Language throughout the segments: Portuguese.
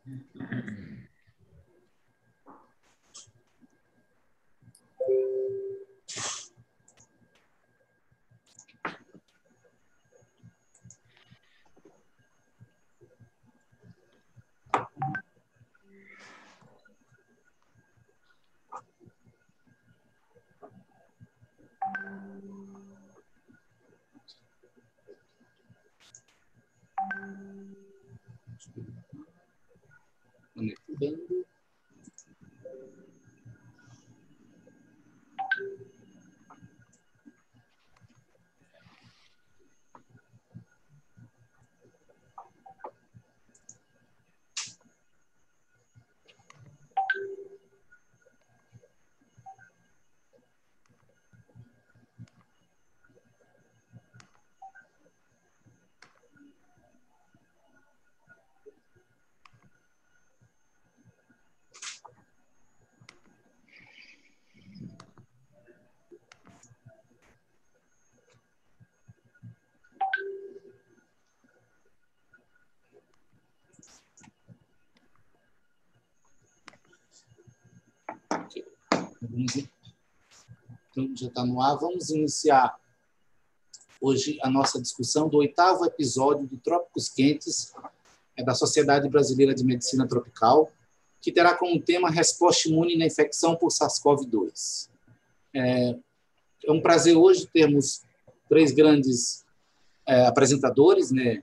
Manipulando. Então, já está no ar. Vamos iniciar hoje a nossa discussão do 8º episódio do Trópicos Quentes, da Sociedade Brasileira de Medicina Tropical, que terá como tema resposta imune na infecção por SARS-CoV-2. É um prazer hoje termos 3 grandes apresentadores, né?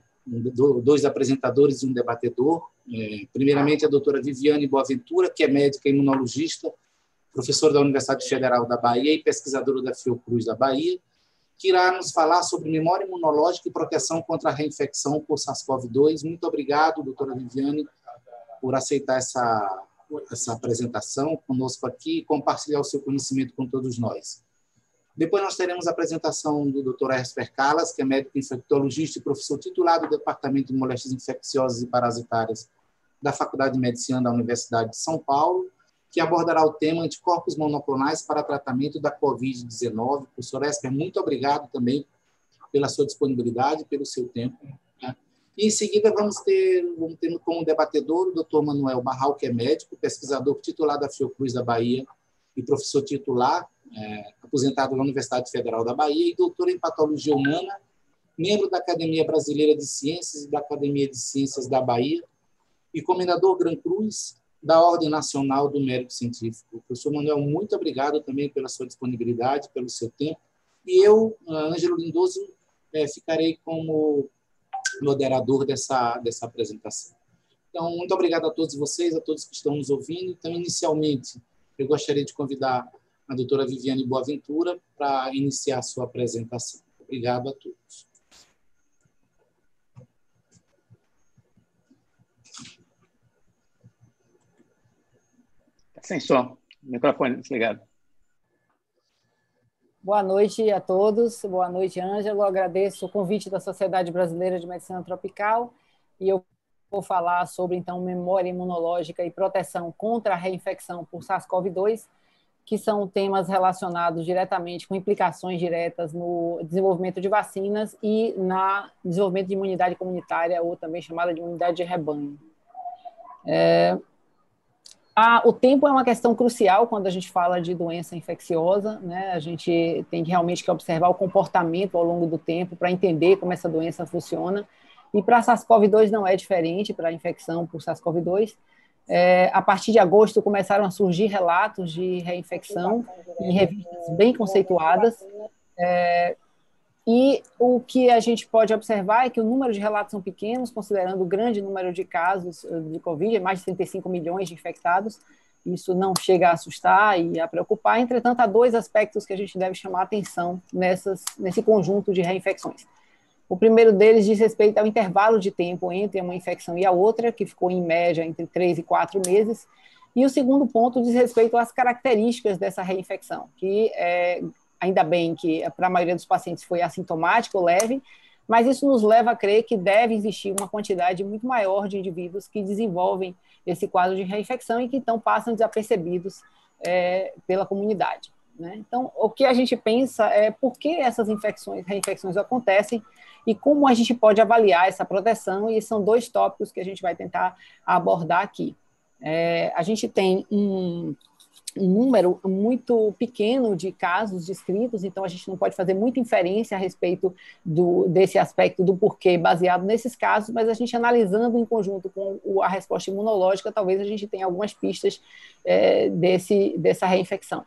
2 apresentadores e um debatedor. Primeiramente, a doutora Viviane Boaventura, que é médica imunologista, professora da Universidade Federal da Bahia e pesquisadora da Fiocruz da Bahia, que irá nos falar sobre memória imunológica e proteção contra a reinfecção por SARS-CoV-2. Muito obrigado, doutora Viviane, por aceitar essa apresentação conosco aqui e compartilhar o seu conhecimento com todos nós. Depois nós teremos a apresentação do Dr. Hersper Callas, que é médico infectologista e professor titular do Departamento de Moléstias Infecciosas e Parasitárias da Faculdade de Medicina da Universidade de São Paulo, que abordará o tema anticorpos monoclonais para tratamento da Covid-19. Professor Hersper, muito obrigado também pela sua disponibilidade, pelo seu tempo. Né? E, em seguida, vamos ter como debatedor o Dr. Manuel Barral, que é médico, pesquisador titular da Fiocruz da Bahia e professor titular, aposentado na Universidade Federal da Bahia e doutor em Patologia Humana, membro da Academia Brasileira de Ciências e da Academia de Ciências da Bahia e comendador Gran Cruz da Ordem Nacional do Mérito Científico. Professor Manuel, muito obrigado também pela sua disponibilidade, pelo seu tempo. E eu, Ângelo Lindoso, ficarei como moderador dessa apresentação. Então, muito obrigado a todos vocês, a todos que estão nos ouvindo. Então, inicialmente, eu gostaria de convidar a doutora Viviane Boaventura para iniciar a sua apresentação. Obrigado a todos. Sem som, microfone desligado. Boa noite a todos, boa noite, Ângelo. Agradeço o convite da Sociedade Brasileira de Medicina Tropical e eu vou falar sobre, então, memória imunológica e proteção contra a reinfecção por SARS-CoV-2, que são temas relacionados diretamente com implicações diretas no desenvolvimento de vacinas e no desenvolvimento de imunidade comunitária, ou também chamada de imunidade de rebanho. O tempo é uma questão crucial quando a gente fala de doença infecciosa, né? A gente tem realmente que observar o comportamento ao longo do tempo para entender como essa doença funciona. E para SARS-CoV-2 não é diferente, para a infecção por SARS-CoV-2. A partir de agosto começaram a surgir relatos de reinfecção em revistas bem conceituadas. E o que a gente pode observar é que o número de relatos são pequenos, considerando o grande número de casos de Covid, mais de 35 milhões de infectados. Isso não chega a assustar e a preocupar. Entretanto, há 2 aspectos que a gente deve chamar a atenção nesse conjunto de reinfecções. O primeiro deles diz respeito ao intervalo de tempo entre uma infecção e a outra, que ficou em média entre 3 e 4 meses. E o segundo ponto diz respeito às características dessa reinfecção, que ainda bem que para a maioria dos pacientes foi assintomático ou leve, mas isso nos leva a crer que deve existir uma quantidade muito maior de indivíduos que desenvolvem esse quadro de reinfecção e que então passam desapercebidos pela comunidade. né? Então, o que a gente pensa é por que essas reinfecções acontecem e como a gente pode avaliar essa proteção, e são 2 tópicos que a gente vai tentar abordar aqui. A gente tem um número muito pequeno de casos descritos, então a gente não pode fazer muita inferência a respeito desse aspecto do porquê baseado nesses casos, mas a gente analisando em conjunto com a resposta imunológica, talvez a gente tenha algumas pistas dessa reinfecção.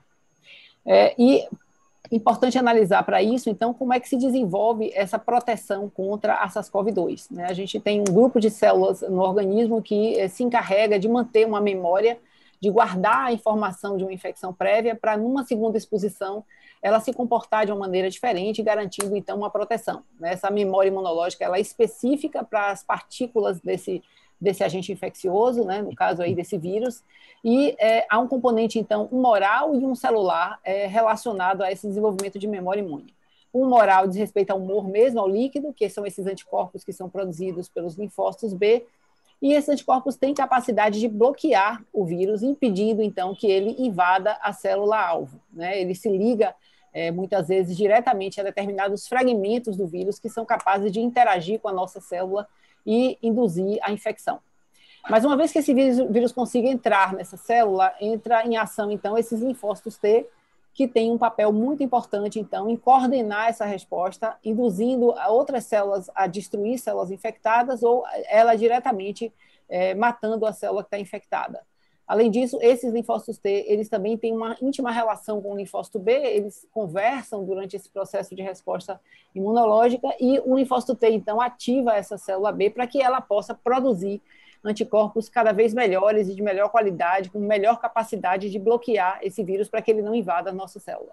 E importante analisar para isso, então, como é que se desenvolve essa proteção contra a SARS-CoV-2, né? A gente tem um grupo de células no organismo que se encarrega de manter uma memória, de guardar a informação de uma infecção prévia para, numa segunda exposição, ela se comportar de uma maneira diferente, garantindo, então, uma proteção, né? Essa memória imunológica ela é específica para as partículas desse agente infeccioso, né, no caso aí desse vírus, e há um componente, então, humoral e um celular relacionado a esse desenvolvimento de memória imune. O humoral diz respeito ao humor mesmo, ao líquido, que são esses anticorpos que são produzidos pelos linfócitos B, e esses anticorpos têm capacidade de bloquear o vírus, impedindo, então, que ele invada a célula-alvo, né? Ele se liga, muitas vezes, diretamente a determinados fragmentos do vírus que são capazes de interagir com a nossa célula e induzir a infecção. Mas uma vez que esse vírus consiga entrar nessa célula, entra em ação, então, esses linfócitos T, que têm um papel muito importante, então, em coordenar essa resposta, induzindo a outras células a destruir células infectadas ou ela diretamente matando a célula que está infectada. Além disso, esses linfócitos T, eles também têm uma íntima relação com o linfócito B, eles conversam durante esse processo de resposta imunológica e o linfócito T, então, ativa essa célula B para que ela possa produzir anticorpos cada vez melhores e de melhor qualidade, com melhor capacidade de bloquear esse vírus para que ele não invada a nossa célula.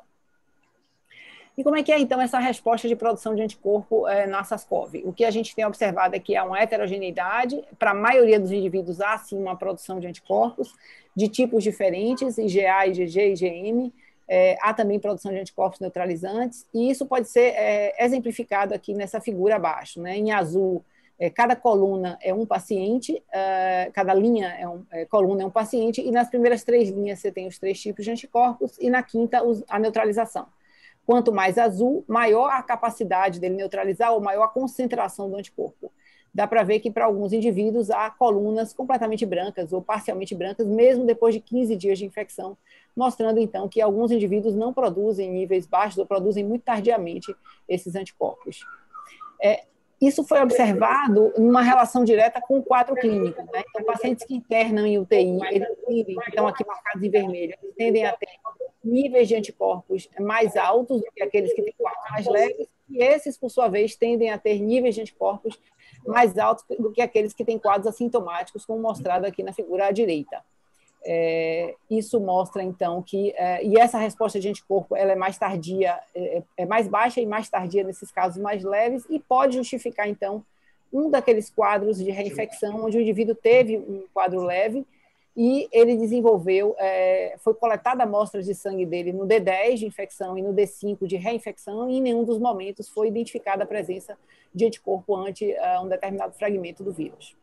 E como é que é, então, essa resposta de produção de anticorpo na SARS-CoV? O que a gente tem observado é que há uma heterogeneidade, para a maioria dos indivíduos há, sim, uma produção de anticorpos de tipos diferentes, IgA, IgG, IgM, há também produção de anticorpos neutralizantes, e isso pode ser exemplificado aqui nessa figura abaixo, né? Em azul, cada coluna é um paciente, cada linha coluna é um paciente, e nas primeiras 3 linhas você tem os 3 tipos de anticorpos, e na quinta a neutralização. Quanto mais azul, maior a capacidade dele neutralizar ou maior a concentração do anticorpo. Dá para ver que para alguns indivíduos há colunas completamente brancas ou parcialmente brancas, mesmo depois de 15 dias de infecção, mostrando então que alguns indivíduos não produzem em níveis baixos ou produzem muito tardiamente esses anticorpos. Isso foi observado numa relação direta com o quadro clínico, né? Então, pacientes que internam em UTI, eles tendem, que estão aqui marcados em vermelho, eles tendem a ter níveis de anticorpos mais altos do que aqueles que têm quadros mais leves, e esses, por sua vez, tendem a ter níveis de anticorpos mais altos do que aqueles que têm quadros assintomáticos, como mostrado aqui na figura à direita. Isso mostra, então, que... e essa resposta de anticorpo ela é mais tardia, é mais baixa e mais tardia nesses casos mais leves, e pode justificar, então, um daqueles quadros de reinfecção, onde o indivíduo teve um quadro leve, e ele desenvolveu, foi coletada amostras de sangue dele no D10 de infecção e no D5 de reinfecção, e em nenhum dos momentos foi identificada a presença de anticorpo ante um determinado fragmento do vírus.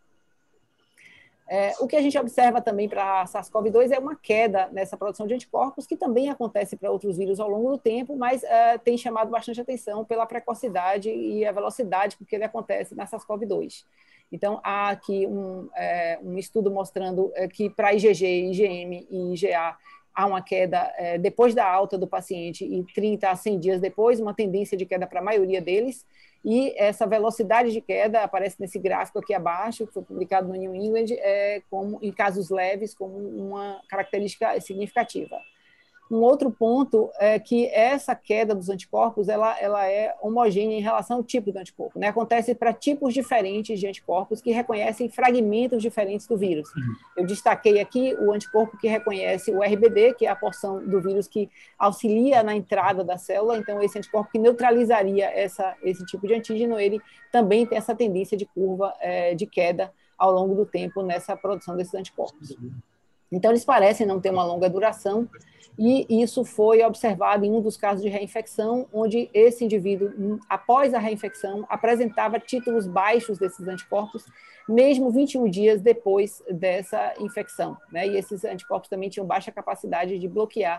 O que a gente observa também para a SARS-CoV-2 é uma queda nessa produção de anticorpos, que também acontece para outros vírus ao longo do tempo, mas tem chamado bastante atenção pela precocidade e a velocidade com que ele acontece na SARS-CoV-2. Então, há aqui um estudo mostrando que para IgG, IgM e IgA há uma queda depois da alta do paciente e 30 a 100 dias depois, uma tendência de queda para a maioria deles, e essa velocidade de queda aparece nesse gráfico aqui abaixo, que foi publicado no New England, como, em casos leves, como uma característica significativa. Um outro ponto é que essa queda dos anticorpos ela é homogênea em relação ao tipo do anticorpo, né? Acontece para tipos diferentes de anticorpos que reconhecem fragmentos diferentes do vírus. Eu destaquei aqui o anticorpo que reconhece o RBD, que é a porção do vírus que auxilia na entrada da célula, então esse anticorpo que neutralizaria esse tipo de antígeno, ele também tem essa tendência de curva de queda ao longo do tempo nessa produção desses anticorpos. Então, eles parecem não ter uma longa duração, e isso foi observado em um dos casos de reinfecção, onde esse indivíduo, após a reinfecção, apresentava títulos baixos desses anticorpos, mesmo 21 dias depois dessa infecção, né? E esses anticorpos também tinham baixa capacidade de bloquear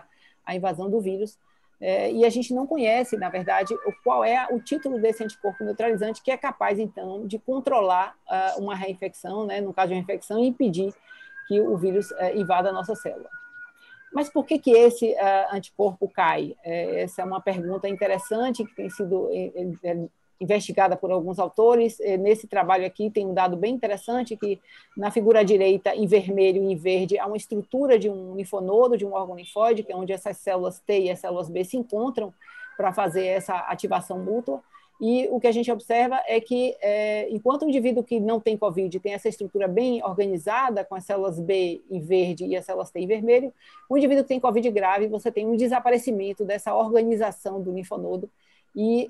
a invasão do vírus. E a gente não conhece, na verdade, qual é o título desse anticorpo neutralizante que é capaz, então, de controlar uma reinfecção, né, no caso de uma infecção, e impedir que o vírus invada a nossa célula. Mas por que esse anticorpo cai? Essa é uma pergunta interessante que tem sido investigada por alguns autores. Nesse trabalho aqui tem um dado bem interessante que na figura direita, em vermelho e em verde, há uma estrutura de um linfonodo, de um órgão linfóide, que é onde essas células T e as células B se encontram para fazer essa ativação mútua. E o que a gente observa é que, enquanto o indivíduo que não tem COVID tem essa estrutura bem organizada, com as células B em verde e as células T em vermelho, o indivíduo que tem COVID grave, você tem um desaparecimento dessa organização do linfonodo, e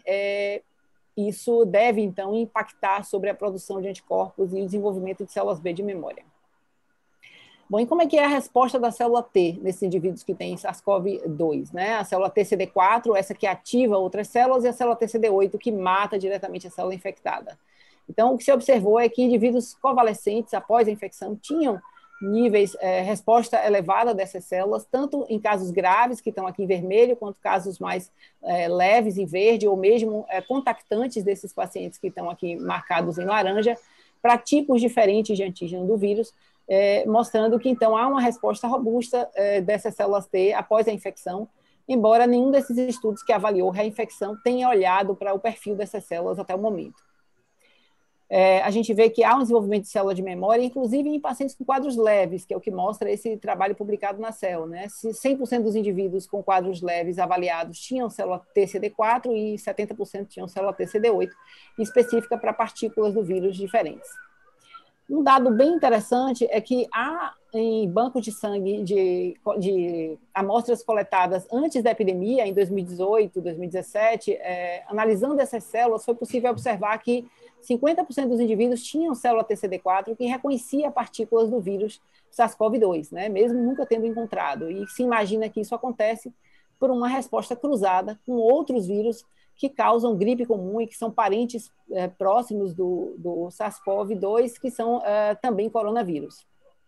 isso deve, então, impactar sobre a produção de anticorpos e o desenvolvimento de células B de memória. Bom, e como é que é a resposta da célula T nesses indivíduos que têm SARS-CoV-2, né? A célula TCD4, essa que ativa outras células, e a célula TCD8, que mata diretamente a célula infectada. Então, o que se observou é que indivíduos convalescentes, após a infecção, tinham níveis, resposta elevada dessas células, tanto em casos graves, que estão aqui em vermelho, quanto casos mais leves, em verde, ou mesmo contactantes desses pacientes que estão aqui marcados em laranja, para tipos diferentes de antígeno do vírus, mostrando que, então, há uma resposta robusta dessas células T após a infecção, embora nenhum desses estudos que avaliou reinfecção tenha olhado para o perfil dessas células até o momento. A gente vê que há um desenvolvimento de célula de memória, inclusive em pacientes com quadros leves, que é o que mostra esse trabalho publicado na Cell, né? 100% dos indivíduos com quadros leves avaliados tinham célula TCD4 e 70% tinham célula TCD8, específica para partículas do vírus diferentes. Um dado bem interessante é que há em banco de sangue de amostras coletadas antes da epidemia, em 2018, 2017, analisando essas células, foi possível observar que 50% dos indivíduos tinham célula TCD4 que reconhecia partículas do vírus SARS-CoV-2, né, mesmo nunca tendo encontrado. E se imagina que isso acontece por uma resposta cruzada com outros vírus que causam gripe comum e que são parentes próximos do SARS-CoV-2, que são também coronavírus.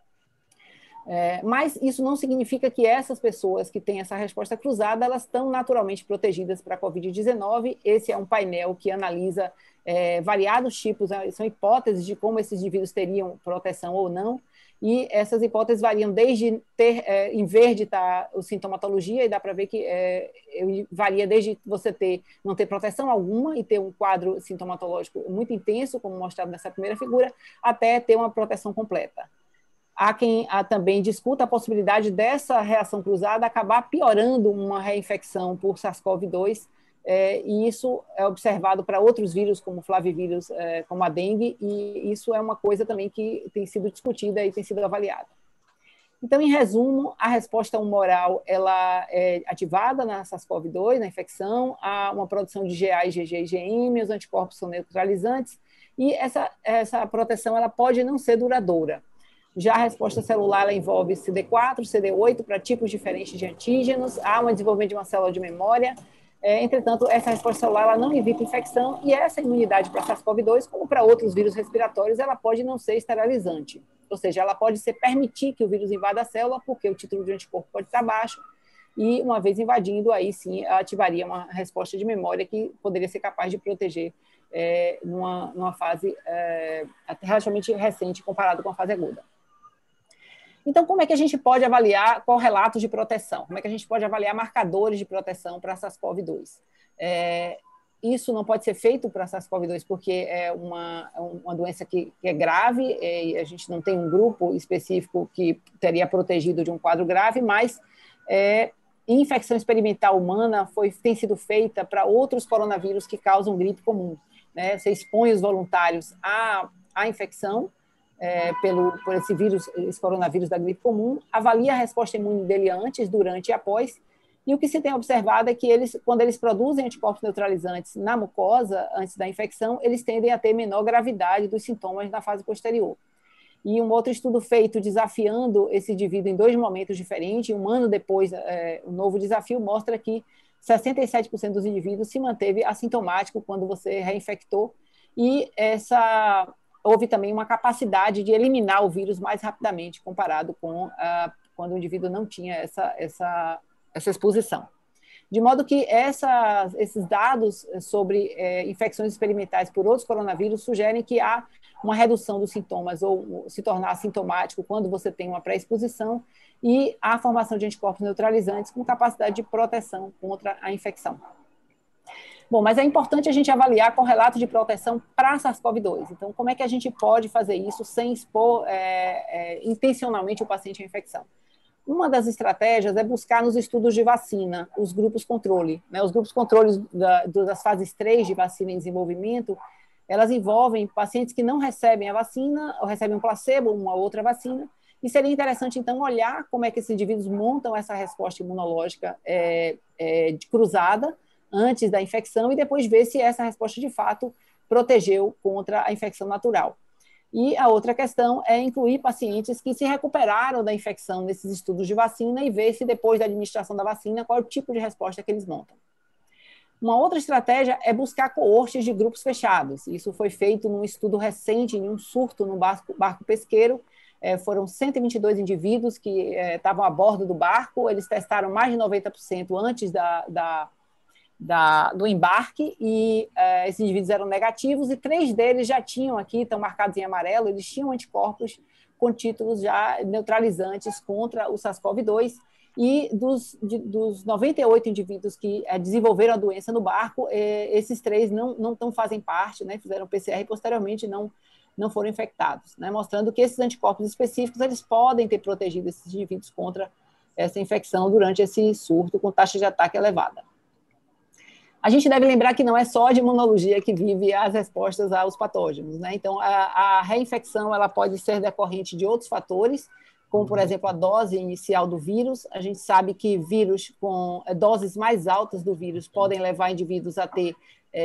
Mas isso não significa que essas pessoas que têm essa resposta cruzada, elas estão naturalmente protegidas para a Covid-19. Esse é um painel que analisa variados tipos, são hipóteses de como esses indivíduos teriam proteção ou não, e essas hipóteses variam desde ter, em verde está a sintomatologia, e dá para ver que varia desde você não ter proteção alguma e ter um quadro sintomatológico muito intenso, como mostrado nessa primeira figura, até ter uma proteção completa. Há quem também discuta a possibilidade dessa reação cruzada acabar piorando uma reinfecção por SARS-CoV-2, e isso é observado para outros vírus, como o flavivírus, como a dengue, e isso é uma coisa também que tem sido discutida e tem sido avaliada. Então, em resumo, a resposta humoral ela é ativada na SARS-CoV-2, na infecção, há uma produção de GA, IgG e IgM, os anticorpos são neutralizantes, e essa proteção ela pode não ser duradoura. Já a resposta celular ela envolve CD4, CD8 para tipos diferentes de antígenos, há um desenvolvimento de uma célula de memória. Entretanto, essa resposta celular ela não evita infecção, e essa imunidade para SARS-CoV-2, como para outros vírus respiratórios, ela pode não ser esterilizante. Ou seja, ela pode permitir que o vírus invada a célula, porque o título de anticorpo pode estar baixo, e uma vez invadindo, aí sim ativaria uma resposta de memória que poderia ser capaz de proteger numa fase relativamente recente comparado com a fase aguda. Então, como é que a gente pode avaliar correlatos de proteção? Como é que a gente pode avaliar marcadores de proteção para SARS-CoV-2? Isso não pode ser feito para SARS-CoV-2 porque é uma doença que é grave, e a gente não tem um grupo específico que teria protegido de um quadro grave, mas infecção experimental humana tem sido feita para outros coronavírus que causam gripe comum, né? Você expõe os voluntários à infecção, por esse coronavírus da gripe comum, avalia a resposta imune dele antes, durante e após, e o que se tem observado é que quando eles produzem anticorpos neutralizantes na mucosa, antes da infecção, eles tendem a ter menor gravidade dos sintomas na fase posterior. E um outro estudo feito desafiando esse indivíduo em 2 momentos diferentes, um ano depois, o novo desafio mostra que 67% dos indivíduos se manteve assintomático quando você reinfectou, e houve também uma capacidade de eliminar o vírus mais rapidamente, comparado com quando o indivíduo não tinha essa essa exposição. De modo que esses dados sobre infecções experimentais por outros coronavírus sugerem que há uma redução dos sintomas ou se tornar assintomático quando você tem uma pré-exposição e a formação de anticorpos neutralizantes com capacidade de proteção contra a infecção. Bom, mas é importante a gente avaliar correlato de proteção para SARS-CoV-2. Então, como é que a gente pode fazer isso sem expor intencionalmente o paciente à infecção? Uma das estratégias é buscar nos estudos de vacina os grupos controle. Né? Os grupos controles das fases 3 de vacina em desenvolvimento, elas envolvem pacientes que não recebem a vacina, ou recebem um placebo, ou uma outra vacina, e seria interessante, então, olhar como é que esses indivíduos montam essa resposta imunológica cruzada antes da infecção e depois ver se essa resposta, de fato, protegeu contra a infecção natural. E a outra questão é incluir pacientes que se recuperaram da infecção nesses estudos de vacina e ver se depois da administração da vacina, qual é o tipo de resposta que eles montam. Uma outra estratégia é buscar coortes de grupos fechados. Isso foi feito num estudo recente, em um surto no barco pesqueiro. Foram 122 indivíduos que estavam a bordo do barco, eles testaram mais de 90% antes do embarque, e esses indivíduos eram negativos, e 3 deles já tinham aqui, estão marcados em amarelo, eles tinham anticorpos com títulos já neutralizantes contra o SARS-CoV-2, e dos 98 indivíduos que desenvolveram a doença no barco, esses 3 não fazem parte, né, fizeram PCR e posteriormente não foram infectados, né, mostrando que esses anticorpos específicos eles podem ter protegido esses indivíduos contra essa infecção durante esse surto com taxa de ataque elevada. A gente deve lembrar que não é só de imunologia que vive as respostas aos patógenos, né? Então, a reinfecção ela pode ser decorrente de outros fatores, como, por exemplo, a dose inicial do vírus. A gente sabe que vírus com doses mais altas do vírus podem levar indivíduos a ter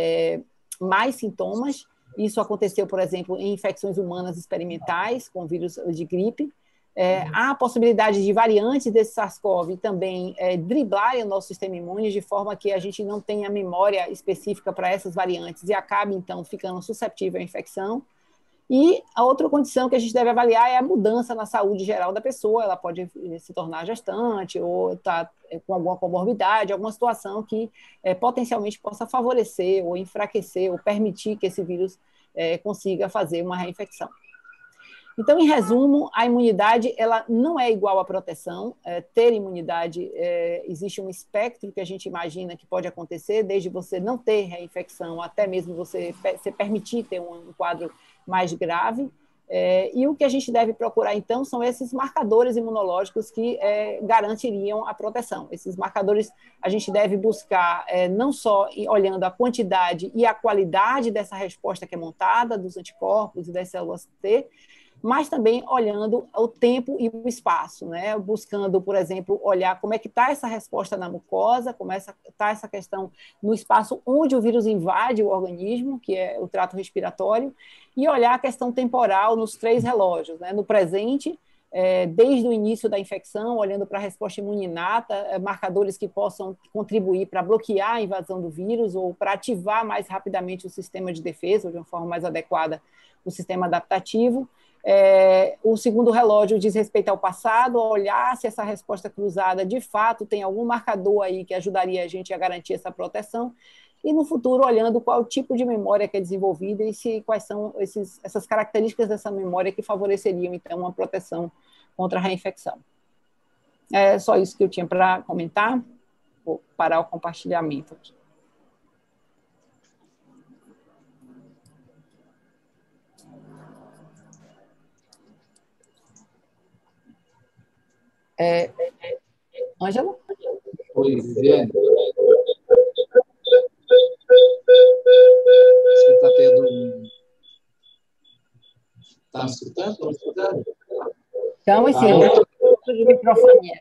mais sintomas. Isso aconteceu, por exemplo, em infecções humanas experimentais com vírus de gripe. Há a possibilidade de variantes desse SARS-CoV também driblarem o nosso sistema imune de forma que a gente não tenha memória específica para essas variantes e acabe, então, ficando susceptível à infecção. E a outra condição que a gente deve avaliar é a mudança na saúde geral da pessoa. Ela pode se tornar gestante ou estar com alguma comorbidade, alguma situação que potencialmente possa favorecer ou enfraquecer ou permitir que esse vírus consiga fazer uma reinfecção. Então, em resumo, a imunidade ela não é igual à proteção. Ter imunidade, existe um espectro que a gente imagina que pode acontecer, desde você não ter reinfecção até mesmo você se permitir ter um quadro mais grave. E o que a gente deve procurar, então, são esses marcadores imunológicos que garantiriam a proteção. Esses marcadores a gente deve buscar não só olhando a quantidade e a qualidade dessa resposta que é montada, dos anticorpos e das células T, mas também olhando o tempo e o espaço, né? Buscando, por exemplo, olhar como é que está essa resposta na mucosa, como está essa questão no espaço onde o vírus invade o organismo, que é o trato respiratório, e olhar a questão temporal nos 3 relógios, né? No presente, desde o início da infecção, olhando para a resposta imune inata, marcadores que possam contribuir para bloquear a invasão do vírus ou para ativar mais rapidamente o sistema de defesa, ou de uma forma mais adequada, o sistema adaptativo. O segundo relógio diz respeito ao passado, olhar se essa resposta cruzada de fato tem algum marcador aí que ajudaria a gente a garantir essa proteção, e no futuro olhando qual tipo de memória que é desenvolvida e quais são essas características dessa memória que favoreceriam então uma proteção contra a reinfecção. É só isso que eu tinha para comentar. Vou parar o compartilhamento aqui. Ângela? Oi, Viviane. Você está tendo... Está me escutando? Estão me escutando? Então, sim, de microfonia.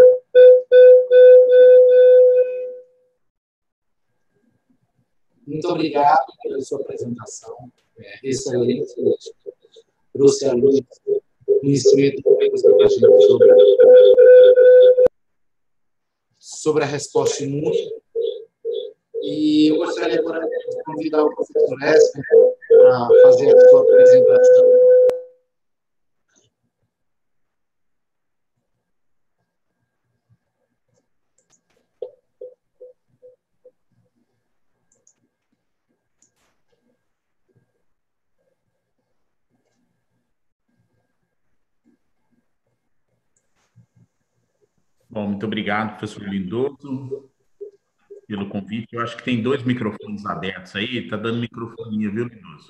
Muito obrigado pela sua apresentação. Excelente. Trouxe à luz conhecimento para a gente sobre a resposta imune. E eu gostaria agora de convidar o professor Esper para fazer a sua apresentação. Bom, muito obrigado, professor Lindoso, pelo convite. Eu acho que tem 2 microfones abertos aí. Está dando microfonia, viu, Lindoso?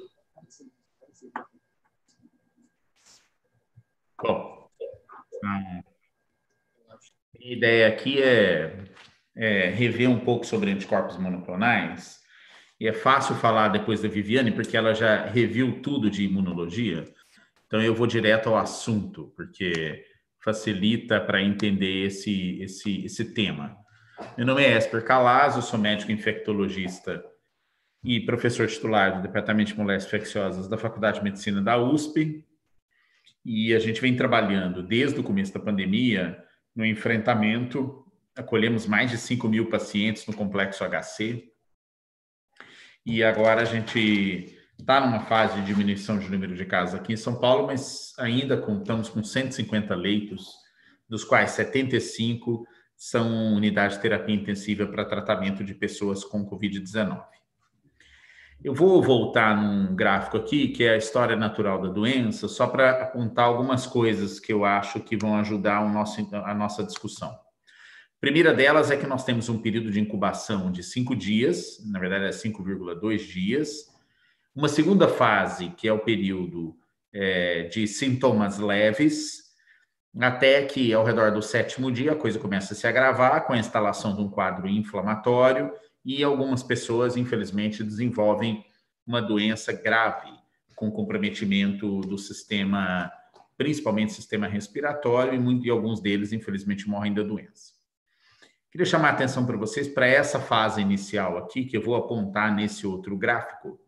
Bom, a ideia aqui é rever um pouco sobre anticorpos monoclonais. E é fácil falar depois da Viviane, porque ela já reviu tudo de imunologia. Então, eu vou direto ao assunto, porque facilita para entender esse tema. Meu nome é Esper Calazzo, sou médico infectologista e professor titular do Departamento de Moléstias Infecciosas da Faculdade de Medicina da USP. E a gente vem trabalhando desde o começo da pandemia no enfrentamento. Acolhemos mais de 5.000 pacientes no Complexo HC. E agora a gente está numa fase de diminuição de número de casos aqui em São Paulo, mas ainda contamos com 150 leitos, dos quais 75 são unidades de terapia intensiva para tratamento de pessoas com Covid-19. Eu vou voltar num gráfico aqui, que é a história natural da doença, só para apontar algumas coisas que eu acho que vão ajudar a nossa discussão. A primeira delas é que nós temos um período de incubação de 5 dias, na verdade é 5,2 dias. Uma segunda fase, que é o período de sintomas leves, até que ao redor do 7º dia a coisa começa a se agravar com a instalação de um quadro inflamatório e algumas pessoas, infelizmente, desenvolvem uma doença grave com comprometimento do sistema, principalmente sistema respiratório, e alguns deles, infelizmente, morrem da doença. Queria chamar a atenção para vocês para essa fase inicial aqui, que eu vou apontar nesse outro gráfico,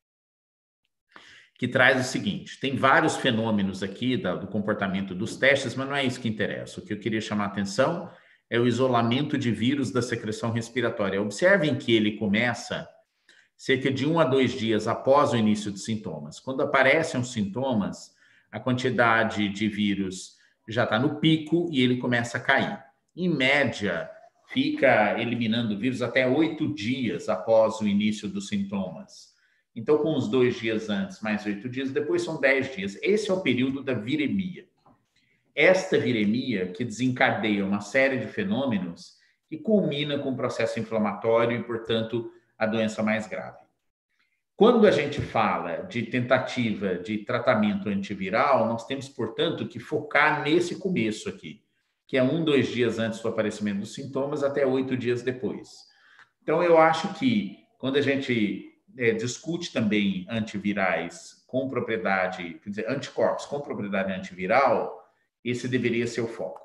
que traz o seguinte: tem vários fenômenos aqui do comportamento dos testes, mas não é isso que interessa. O que eu queria chamar a atenção é o isolamento de vírus da secreção respiratória. Observem que ele começa cerca de 1 a 2 dias após o início de sintomas. Quando aparecem os sintomas, a quantidade de vírus já está no pico e ele começa a cair. Em média, fica eliminando vírus até 8 dias após o início dos sintomas. Então, com os 2 dias antes, mais 8 dias depois, são 10 dias. Esse é o período da viremia. Esta viremia que desencadeia uma série de fenômenos que culmina com o processo inflamatório e, portanto, a doença mais grave. Quando a gente fala de tentativa de tratamento antiviral, nós temos, portanto, que focar nesse começo aqui, que é 1, 2 dias antes do aparecimento dos sintomas até 8 dias depois. Então, eu acho que quando a gente discute também antivirais com propriedade, quer dizer, anticorpos com propriedade antiviral, esse deveria ser o foco.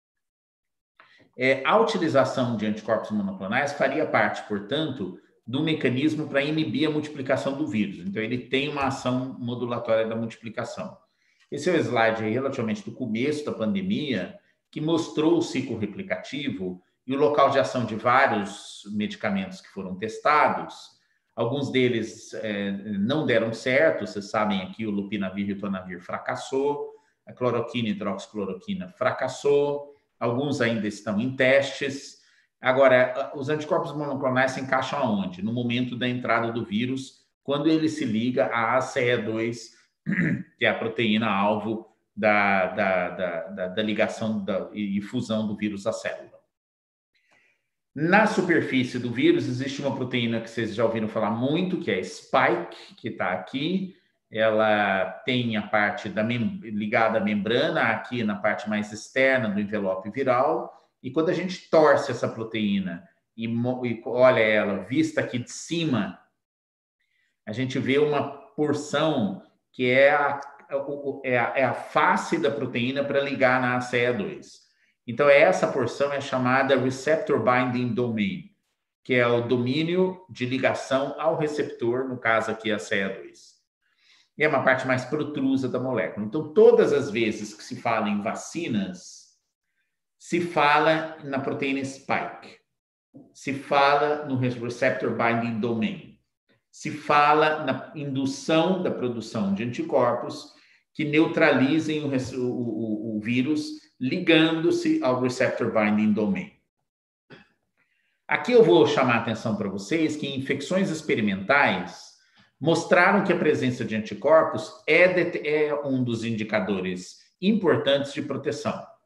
A utilização de anticorpos monoclonais faria parte, portanto, do mecanismo para inibir a multiplicação do vírus. Então, ele tem uma ação modulatória da multiplicação. Esse é o slide aí, relativamente do começo da pandemia, que mostrou o ciclo replicativo e o local de ação de vários medicamentos que foram testados. Alguns deles não deram certo, vocês sabem aqui, o lopinavir e o ritonavir fracassou, a cloroquina e hidroxicloroquina fracassou, alguns ainda estão em testes. Agora, os anticorpos monoclonais se encaixam aonde? No momento da entrada do vírus, quando ele se liga à ACE2, que é a proteína-alvo da ligação e fusão do vírus à célula. Na superfície do vírus existe uma proteína que vocês já ouviram falar muito, que é spike, que está aqui. Ela tem a parte ligada à membrana, aqui na parte mais externa do envelope viral. E quando a gente torce essa proteína e olha ela vista aqui de cima, a gente vê uma porção que é a face da proteína para ligar na ACE2. Então, essa porção é chamada Receptor Binding Domain, que é o domínio de ligação ao receptor, no caso aqui a ACE2. E é uma parte mais protrusa da molécula. Então, todas as vezes que se fala em vacinas, se fala na proteína spike, se fala no Receptor Binding Domain, se fala na indução da produção de anticorpos que neutralizem o vírus ligando-se ao Receptor Binding Domain. Aqui eu vou chamar a atenção para vocês que infecções experimentais mostraram que a presença de anticorpos é um dos indicadores importantes de proteção.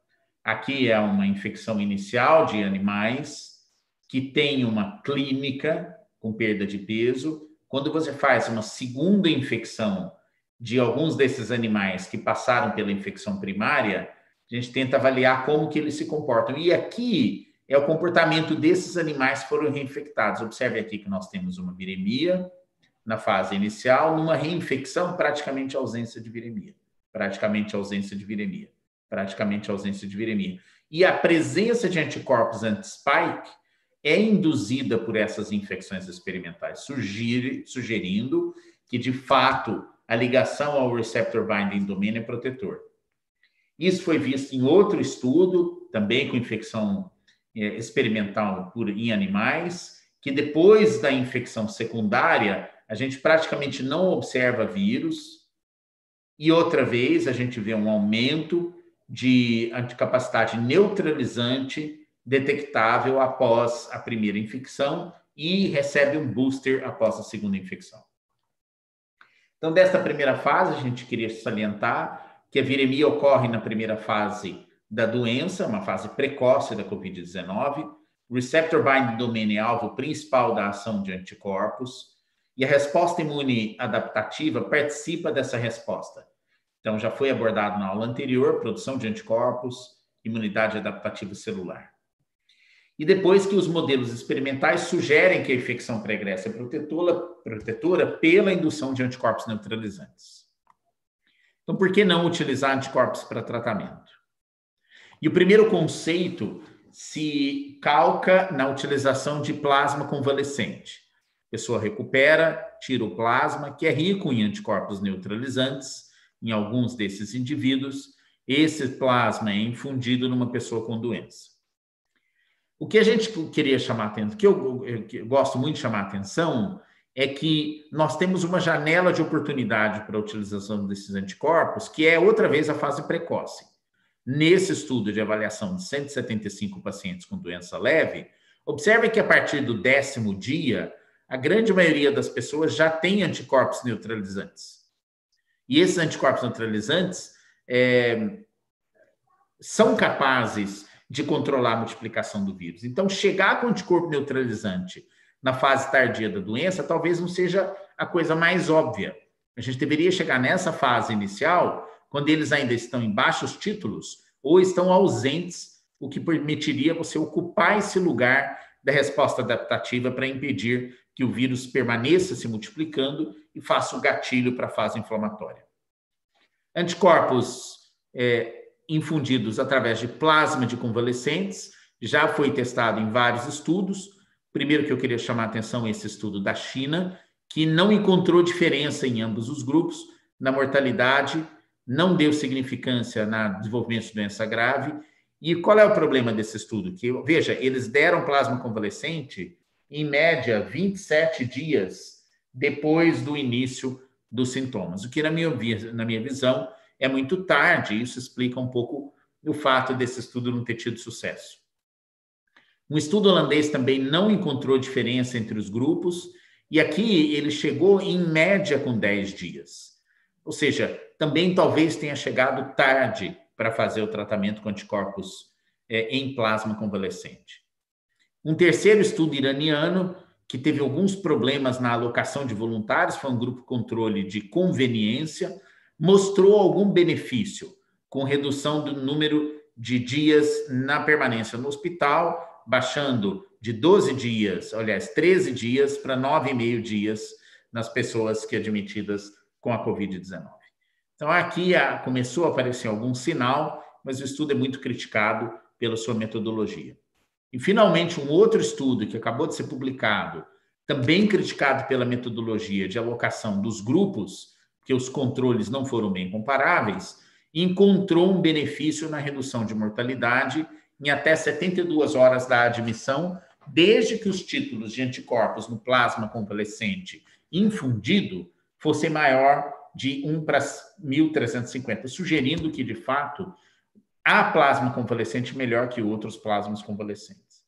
Aqui é uma infecção inicial de animais que tem uma clínica com perda de peso. Quando você faz uma segunda infecção de alguns desses animais que passaram pela infecção primária, a gente tenta avaliar como que eles se comportam. E aqui é o comportamento desses animais que foram reinfectados. Observe aqui que nós temos uma viremia na fase inicial, numa reinfecção, praticamente ausência de viremia. Praticamente ausência de viremia. Praticamente ausência de viremia. E a presença de anticorpos anti-spike é induzida por essas infecções experimentais, sugerindo que, de fato, a ligação ao receptor binding domain é protetor. Isso foi visto em outro estudo, também com infecção experimental em animais, que depois da infecção secundária, a gente praticamente não observa vírus, e outra vez a gente vê um aumento de anticapacidade neutralizante detectável após a primeira infecção e recebe um booster após a segunda infecção. Então, desta primeira fase, a gente queria salientar que a viremia ocorre na primeira fase da doença, uma fase precoce da Covid-19. O receptor binding domain é alvo principal da ação de anticorpos e a resposta imune adaptativa participa dessa resposta. Então, já foi abordado na aula anterior, produção de anticorpos, imunidade adaptativa celular. E depois que os modelos experimentais sugerem que a infecção pregressa é protetora pela indução de anticorpos neutralizantes. Então, por que não utilizar anticorpos para tratamento? E o primeiro conceito se calca na utilização de plasma convalescente. A pessoa recupera, tira o plasma, que é rico em anticorpos neutralizantes, em alguns desses indivíduos. Esse plasma é infundido numa pessoa com doença. O que a gente queria chamar a atenção, que eu gosto muito de chamar a atenção, é que nós temos uma janela de oportunidade para a utilização desses anticorpos, que é outra vez a fase precoce. Nesse estudo de avaliação de 175 pacientes com doença leve, observe que a partir do 10º dia, a grande maioria das pessoas já tem anticorpos neutralizantes. E esses anticorpos neutralizantes são capazes de controlar a multiplicação do vírus. Então, chegar com anticorpo neutralizante na fase tardia da doença talvez não seja a coisa mais óbvia. A gente deveria chegar nessa fase inicial, quando eles ainda estão em baixos títulos ou estão ausentes, o que permitiria você ocupar esse lugar da resposta adaptativa para impedir que o vírus permaneça se multiplicando e faça o gatilho para a fase inflamatória. Anticorpos infundidos através de plasma de convalescentes já foi testado em vários estudos. Primeiro que eu queria chamar a atenção é esse estudo da China, que não encontrou diferença em ambos os grupos, na mortalidade, não deu significância no desenvolvimento de doença grave. E qual é o problema desse estudo? Que, veja, eles deram plasma convalescente, em média, 27 dias depois do início dos sintomas, o que, na minha visão, é muito tarde, e isso explica um pouco o fato desse estudo não ter tido sucesso. Um estudo holandês também não encontrou diferença entre os grupos, e aqui ele chegou em média com 10 dias. Ou seja, também talvez tenha chegado tarde para fazer o tratamento com anticorpos em plasma convalescente. Um terceiro estudo iraniano, que teve alguns problemas na alocação de voluntários, foi um grupo controle de conveniência, mostrou algum benefício com redução do número de dias na permanência no hospital, baixando de 12 dias, aliás, 13 dias para 9,5 dias nas pessoas que admitidas com a Covid-19. Então, aqui começou a aparecer algum sinal, mas o estudo é muito criticado pela sua metodologia. E, finalmente, um outro estudo que acabou de ser publicado, também criticado pela metodologia de alocação dos grupos, que os controles não foram bem comparáveis, encontrou um benefício na redução de mortalidade em até 72 horas da admissão, desde que os títulos de anticorpos no plasma convalescente infundido fossem maior de 1 para 1.350, sugerindo que, de fato, há plasma convalescente melhor que outros plasmas convalescentes.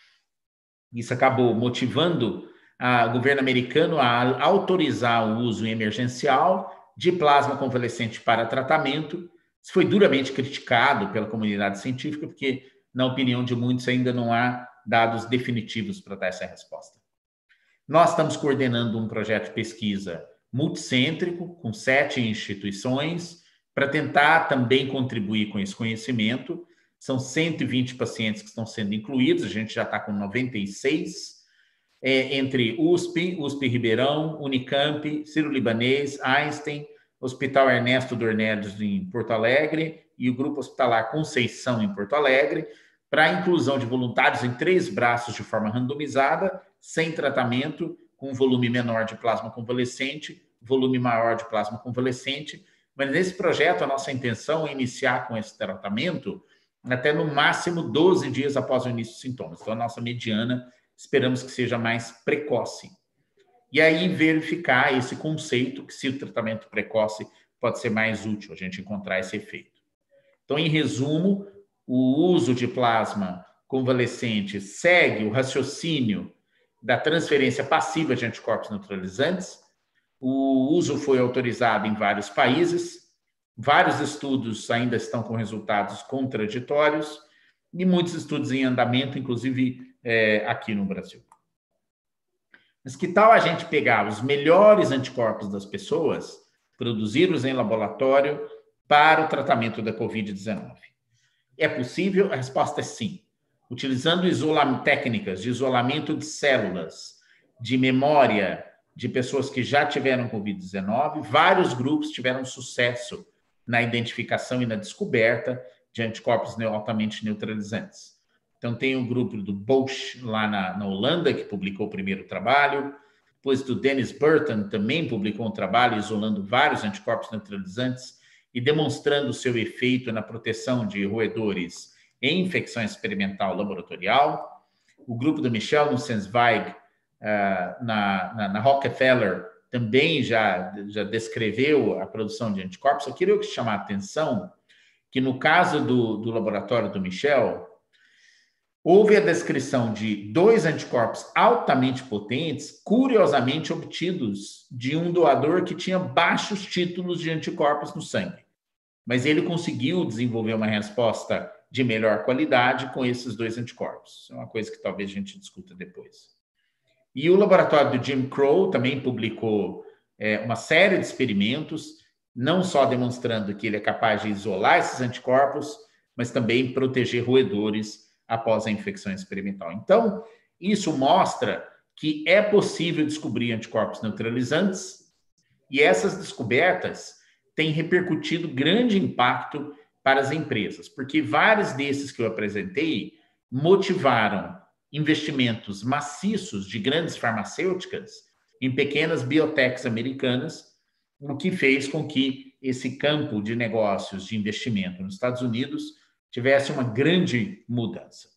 Isso acabou motivando o governo americano a autorizar o uso emergencial de plasma convalescente para tratamento, Isso foi duramente criticado pela comunidade científica, porque, na opinião de muitos, ainda não há dados definitivos para dar essa resposta. Nós estamos coordenando um projeto de pesquisa multicêntrico, com 7 instituições, para tentar também contribuir com esse conhecimento. São 120 pacientes que estão sendo incluídos, a gente já está com 96, entre USP Ribeirão, Unicamp, Sírio-Libanês, Einstein, Hospital Ernesto Dornelles em Porto Alegre e o Grupo Hospitalar Conceição em Porto Alegre, para a inclusão de voluntários em 3 braços de forma randomizada, sem tratamento, com volume menor de plasma convalescente, volume maior de plasma convalescente. Mas nesse projeto, a nossa intenção é iniciar com esse tratamento até no máximo 12 dias após o início dos sintomas. Então, a nossa mediana, esperamos que seja mais precoce. E aí, verificar esse conceito, que se o tratamento precoce pode ser mais útil, a gente encontrar esse efeito. Então, em resumo, o uso de plasma convalescente segue o raciocínio da transferência passiva de anticorpos neutralizantes. O uso foi autorizado em vários países, vários estudos ainda estão com resultados contraditórios e muitos estudos em andamento, inclusive aqui no Brasil. Mas que tal a gente pegar os melhores anticorpos das pessoas, produzi-los em laboratório para o tratamento da Covid-19? É possível? A resposta é sim. Utilizando técnicas de isolamento de células, de memória de pessoas que já tiveram Covid-19, vários grupos tiveram sucesso na identificação e na descoberta de anticorpos altamente neutralizantes. Então, tem o grupo do Bosch, lá na Holanda, que publicou o primeiro trabalho, depois do Dennis Burton, também publicou um trabalho isolando vários anticorpos neutralizantes e demonstrando o seu efeito na proteção de roedores em infecção experimental laboratorial. O grupo do Michel Nussensweig, na Rockefeller, também já descreveu a produção de anticorpos. Eu queria chamar a atenção que, no caso do laboratório do Michel, houve a descrição de 2 anticorpos altamente potentes, curiosamente obtidos de um doador que tinha baixos títulos de anticorpos no sangue. Mas ele conseguiu desenvolver uma resposta de melhor qualidade com esses 2 anticorpos. Isso é uma coisa que talvez a gente discuta depois. E o laboratório do Jim Crow também publicou uma série de experimentos, não só demonstrando que ele é capaz de isolar esses anticorpos, mas também proteger roedores após a infecção experimental. Então, isso mostra que é possível descobrir anticorpos neutralizantes e essas descobertas têm repercutido grande impacto para as empresas, porque vários desses que eu apresentei motivaram investimentos maciços de grandes farmacêuticas em pequenas biotechs americanas, o que fez com que esse campo de negócios de investimento nos Estados Unidos tivesse uma grande mudança.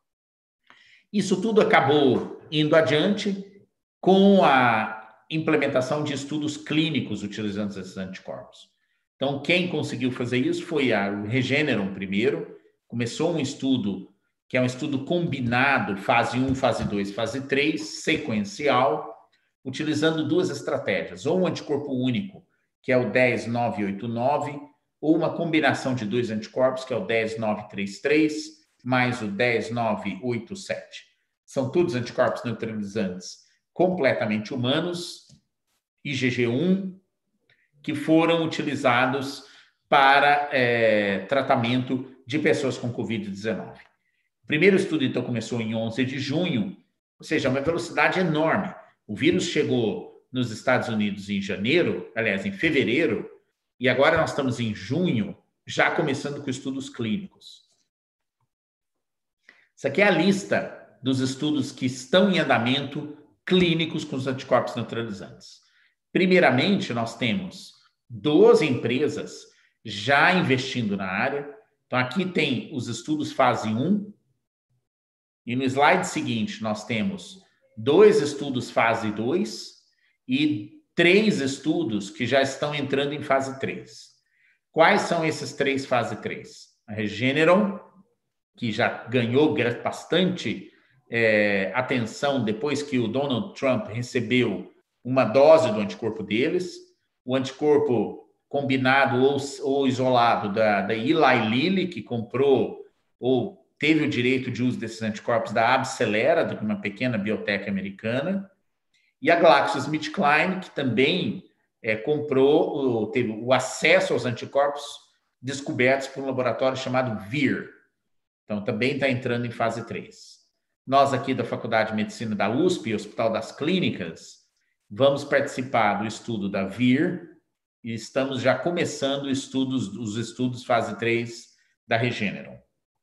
Isso tudo acabou indo adiante com a implementação de estudos clínicos utilizando esses anticorpos. Então, quem conseguiu fazer isso foi a Regeneron primeiro, começou um estudo que é um estudo combinado, fase 1, fase 2, fase 3, sequencial, utilizando 2 estratégias, ou um anticorpo único, que é o 10989, ou uma combinação de 2 anticorpos, que é o 10933, mais o 10987. São todos anticorpos neutralizantes completamente humanos, IgG1, que foram utilizados para tratamento de pessoas com Covid-19. O primeiro estudo, então, começou em 11 de junho, ou seja, uma velocidade enorme. O vírus chegou nos Estados Unidos em janeiro, aliás, em fevereiro, e agora nós estamos em junho, já começando com estudos clínicos. Isso aqui é a lista dos estudos que estão em andamento clínicos com os anticorpos neutralizantes. Primeiramente, nós temos 12 empresas já investindo na área. Então, aqui tem os estudos fase 1. E no slide seguinte, nós temos 2 estudos fase 2 e 3 estudos que já estão entrando em fase 3. Quais são esses 3 fase 3? A Regeneron, que já ganhou bastante atenção depois que o Donald Trump recebeu uma dose do anticorpo deles. O anticorpo combinado ou isolado da Eli Lilly, que comprou ou teve o direito de uso desses anticorpos da AbCellera, de uma pequena biotech americana, e a GlaxoSmithKline, que também teve o acesso aos anticorpos descobertos por um laboratório chamado Vir. Então, também está entrando em fase 3. Nós aqui da Faculdade de Medicina da USP, Hospital das Clínicas, vamos participar do estudo da Vir e estamos já começando os estudos fase 3 da Regeneron.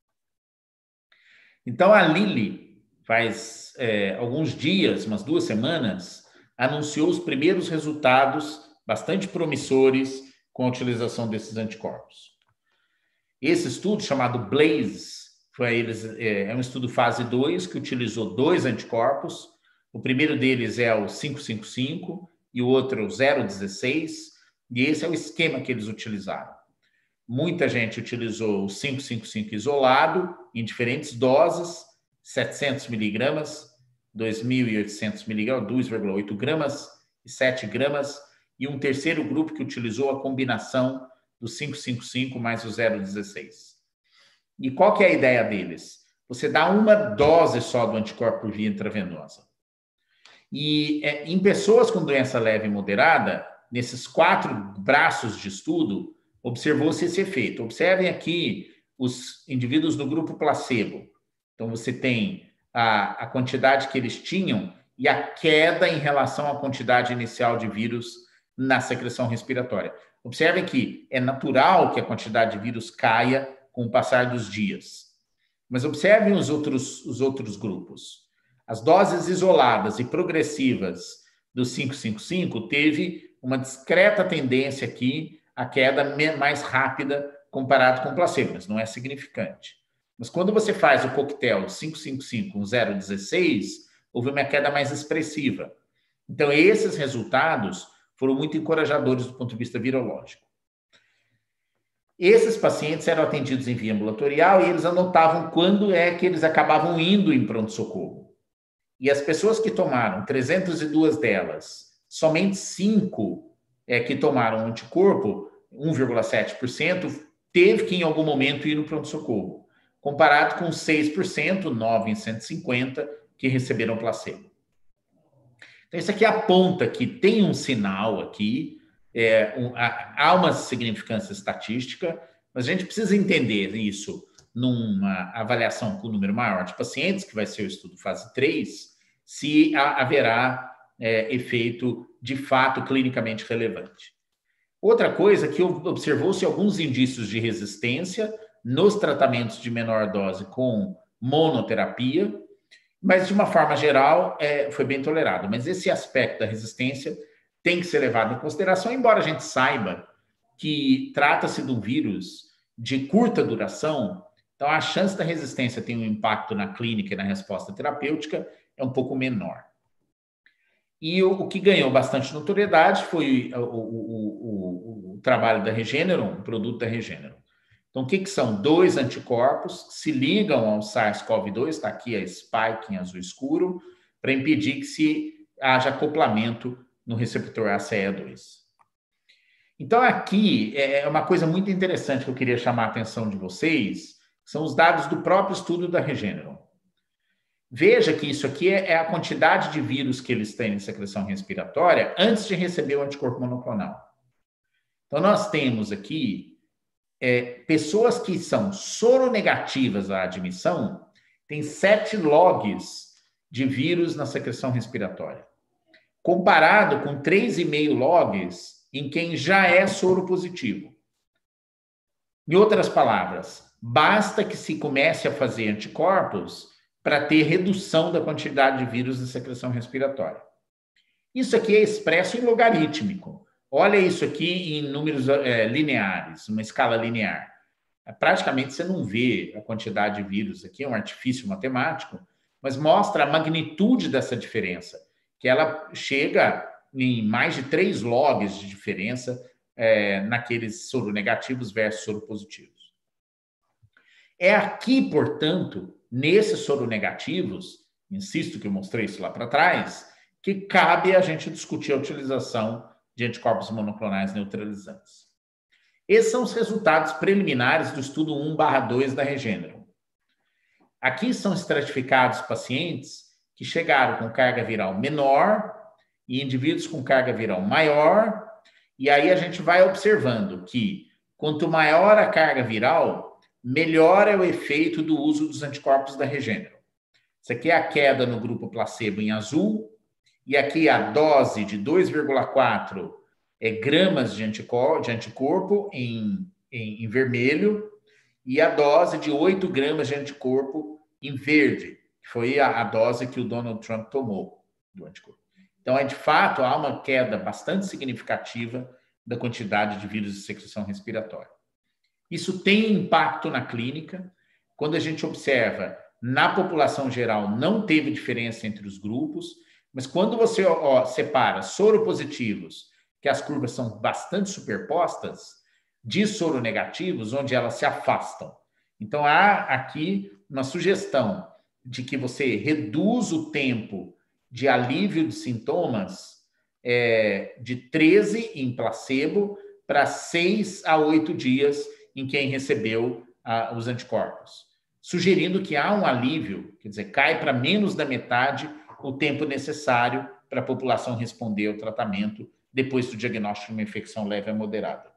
Então, a Lilly, faz alguns dias, umas 2 semanas, anunciou os primeiros resultados bastante promissores com a utilização desses anticorpos. Esse estudo, chamado BLAZE, é um estudo fase 2 que utilizou 2 anticorpos. O primeiro deles é o 555 e o outro é o 016, e esse é o esquema que eles utilizaram. Muita gente utilizou o 555 isolado em diferentes doses, 700 miligramas, 2.800 miligramas, 2,8 gramas e 7 gramas, e um terceiro grupo que utilizou a combinação do 555 mais o 016. E qual que é a ideia deles? Você dá uma dose só do anticorpo por via intravenosa. E em pessoas com doença leve e moderada, nesses 4 braços de estudo, observou-se esse efeito. Observem aqui os indivíduos do grupo placebo. Então, você tem a quantidade que eles tinham e a queda em relação à quantidade inicial de vírus na secreção respiratória. Observem que é natural que a quantidade de vírus caia com o passar dos dias. Mas observem os outros grupos. As doses isoladas e progressivas do 555 teve uma discreta tendência aqui à queda mais rápida comparado com o placebo, mas não é significante. Mas quando você faz o coquetel 555 com 0,16, houve uma queda mais expressiva. Então, esses resultados foram muito encorajadores do ponto de vista virológico. Esses pacientes eram atendidos em via ambulatorial e eles anotavam quando é que eles acabavam indo em pronto-socorro. E as pessoas que tomaram, 302 delas, somente 5 que tomaram anticorpo, 1,7%, teve que em algum momento ir no pronto-socorro, comparado com 6%, 9 em 150, que receberam placebo. Então, isso aqui aponta que tem um sinal aqui, há uma significância estatística, mas a gente precisa entender isso numa avaliação com um número maior de pacientes, que vai ser o estudo fase 3, se haverá efeito de fato clinicamente relevante. Outra coisa que observou-se alguns indícios de resistência nos tratamentos de menor dose com monoterapia, mas de uma forma geral foi bem tolerado. Mas esse aspecto da resistência tem que ser levado em consideração, embora a gente saiba que trata-se de um vírus de curta duração, então a chance da resistência ter um impacto na clínica e na resposta terapêutica é um pouco menor. E o que ganhou bastante notoriedade foi o trabalho da Regeneron, o produto da Regeneron. Então, o que são? 2 anticorpos que se ligam ao SARS-CoV-2, está aqui a spike em azul escuro, para impedir que haja acoplamento no receptor ACE2. Então, aqui é uma coisa muito interessante que eu queria chamar a atenção de vocês, são os dados do próprio estudo da Regeneron. Veja que isso aqui é a quantidade de vírus que eles têm em secreção respiratória antes de receber o anticorpo monoclonal. Então, nós temos aqui pessoas que são soronegativas à admissão, tem 7 logs de vírus na secreção respiratória, comparado com 3,5 logs em quem já é soro positivo. Em outras palavras, basta que se comece a fazer anticorpos para ter redução da quantidade de vírus na secreção respiratória. Isso aqui é expresso em logarítmico. Olha isso aqui em números lineares, uma escala linear. Praticamente você não vê a quantidade de vírus aqui, é um artifício matemático, mas mostra a magnitude dessa diferença, que ela chega em mais de 3 logs de diferença naqueles soronegativos versus soropositivos. É aqui, portanto, nesses soronegativos, insisto que eu mostrei isso lá para trás, que cabe a gente discutir a utilização de anticorpos monoclonais neutralizantes. Esses são os resultados preliminares do estudo 1/2 da Regeneron. Aqui são estratificados pacientes que chegaram com carga viral menor e indivíduos com carga viral maior, e aí a gente vai observando que quanto maior a carga viral, melhor é o efeito do uso dos anticorpos da Regeneron. Isso aqui é a queda no grupo placebo em azul, e aqui a dose de 2,4 gramas de anticorpo em vermelho, e a dose de 8 gramas de anticorpo em verde, que foi a dose que o Donald Trump tomou do anticorpo. Então, de fato, há uma queda bastante significativa da quantidade de vírus de secreção respiratória. Isso tem impacto na clínica. Quando a gente observa, na população geral, não teve diferença entre os grupos, mas quando você separa soropositivos, que as curvas são bastante superpostas, de soronegativos, onde elas se afastam. Então, há aqui uma sugestão de que você reduz o tempo de alívio de sintomas de 13 em placebo para 6 a 8 dias em quem recebeu os anticorpos, sugerindo que há um alívio, quer dizer, cai para menos da metade o tempo necessário para a população responder ao tratamento depois do diagnóstico de uma infecção leve a moderada.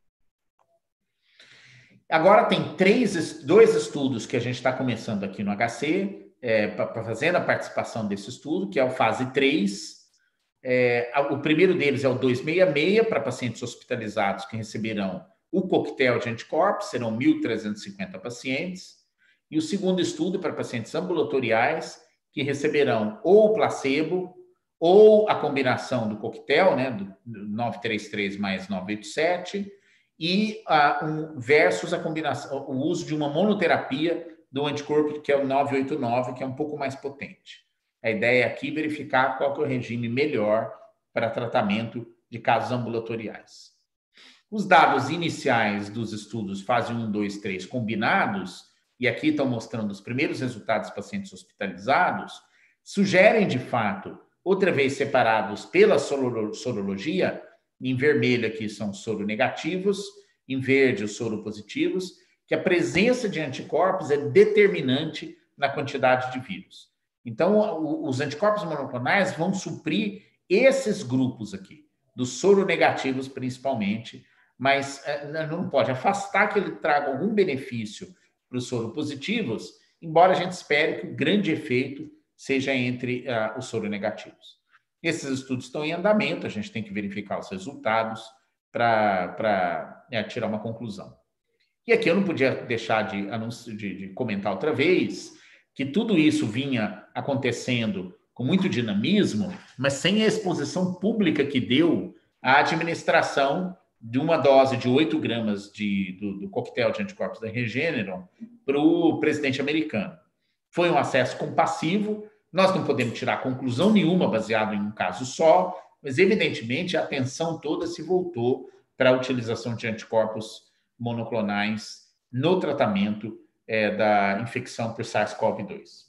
Agora tem dois estudos que a gente está começando aqui no HC, para fazer a participação desse estudo, que é o fase 3. O primeiro deles é o 266, para pacientes hospitalizados que receberão o coquetel de anticorpos, serão 1.350 pacientes. E o segundo estudo para pacientes ambulatoriais, que receberão ou o placebo, ou a combinação do coquetel, né, do 933 mais 987, e versus a combinação, o uso de uma monoterapia do anticorpo, que é o 989, que é um pouco mais potente. A ideia aqui é verificar qual que é o regime melhor para tratamento de casos ambulatoriais. Os dados iniciais dos estudos fase 1, 2, 3 combinados, e aqui estão mostrando os primeiros resultados dos pacientes hospitalizados, sugerem, de fato, outra vez separados pela sorologia, em vermelho aqui são soronegativos, em verde os soropositivos, que a presença de anticorpos é determinante na quantidade de vírus. Então, os anticorpos monoclonais vão suprir esses grupos aqui, dos soronegativos principalmente, mas não pode afastar que ele traga algum benefício para os soropositivos, embora a gente espere que o grande efeito seja entre os soronegativos. Esses estudos estão em andamento, a gente tem que verificar os resultados para tirar uma conclusão. E aqui eu não podia deixar de comentar outra vez que tudo isso vinha acontecendo com muito dinamismo, mas sem a exposição pública que deu a administração de uma dose de 8 gramas do coquetel de anticorpos da Regeneron para o presidente americano. Foi um acesso compassivo, nós não podemos tirar conclusão nenhuma baseado em um caso só, mas evidentemente a atenção toda se voltou para a utilização de anticorpos monoclonais no tratamento da infecção por SARS-CoV-2.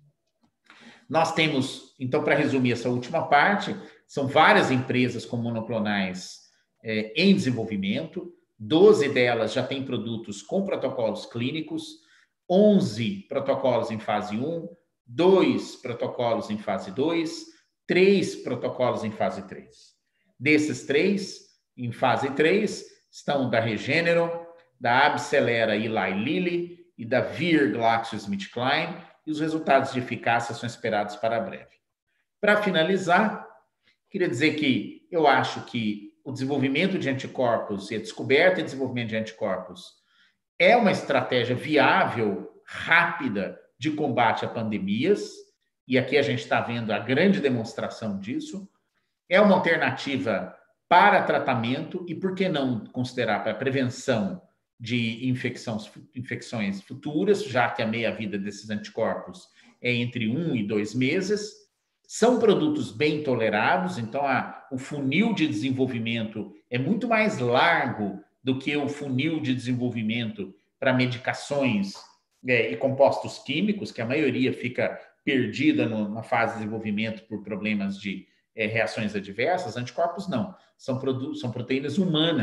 Nós temos, então, para resumir essa última parte, são várias empresas com monoclonais em desenvolvimento, 12 delas já têm produtos com protocolos clínicos, 11 protocolos em fase 1, 2 protocolos em fase 2, 3 protocolos em fase 3. Desses 3, em fase 3, estão da Regeneron, da AbCellera Eli Lilly e da Vir GlaxoSmithKline, e os resultados de eficácia são esperados para breve. Para finalizar, queria dizer que eu acho que o desenvolvimento de anticorpos e a descoberta e desenvolvimento de anticorpos é uma estratégia viável, rápida, de combate a pandemias, e aqui a gente está vendo a grande demonstração disso. É uma alternativa para tratamento e, por que não considerar para prevenção de infecções futuras, já que a meia-vida desses anticorpos é entre 1 e 2 meses. São produtos bem tolerados, então o funil de desenvolvimento é muito mais largo do que o funil de desenvolvimento para medicações e compostos químicos, que a maioria fica perdida na fase de desenvolvimento por problemas de reações adversas. Anticorpos não, são proteínas humanas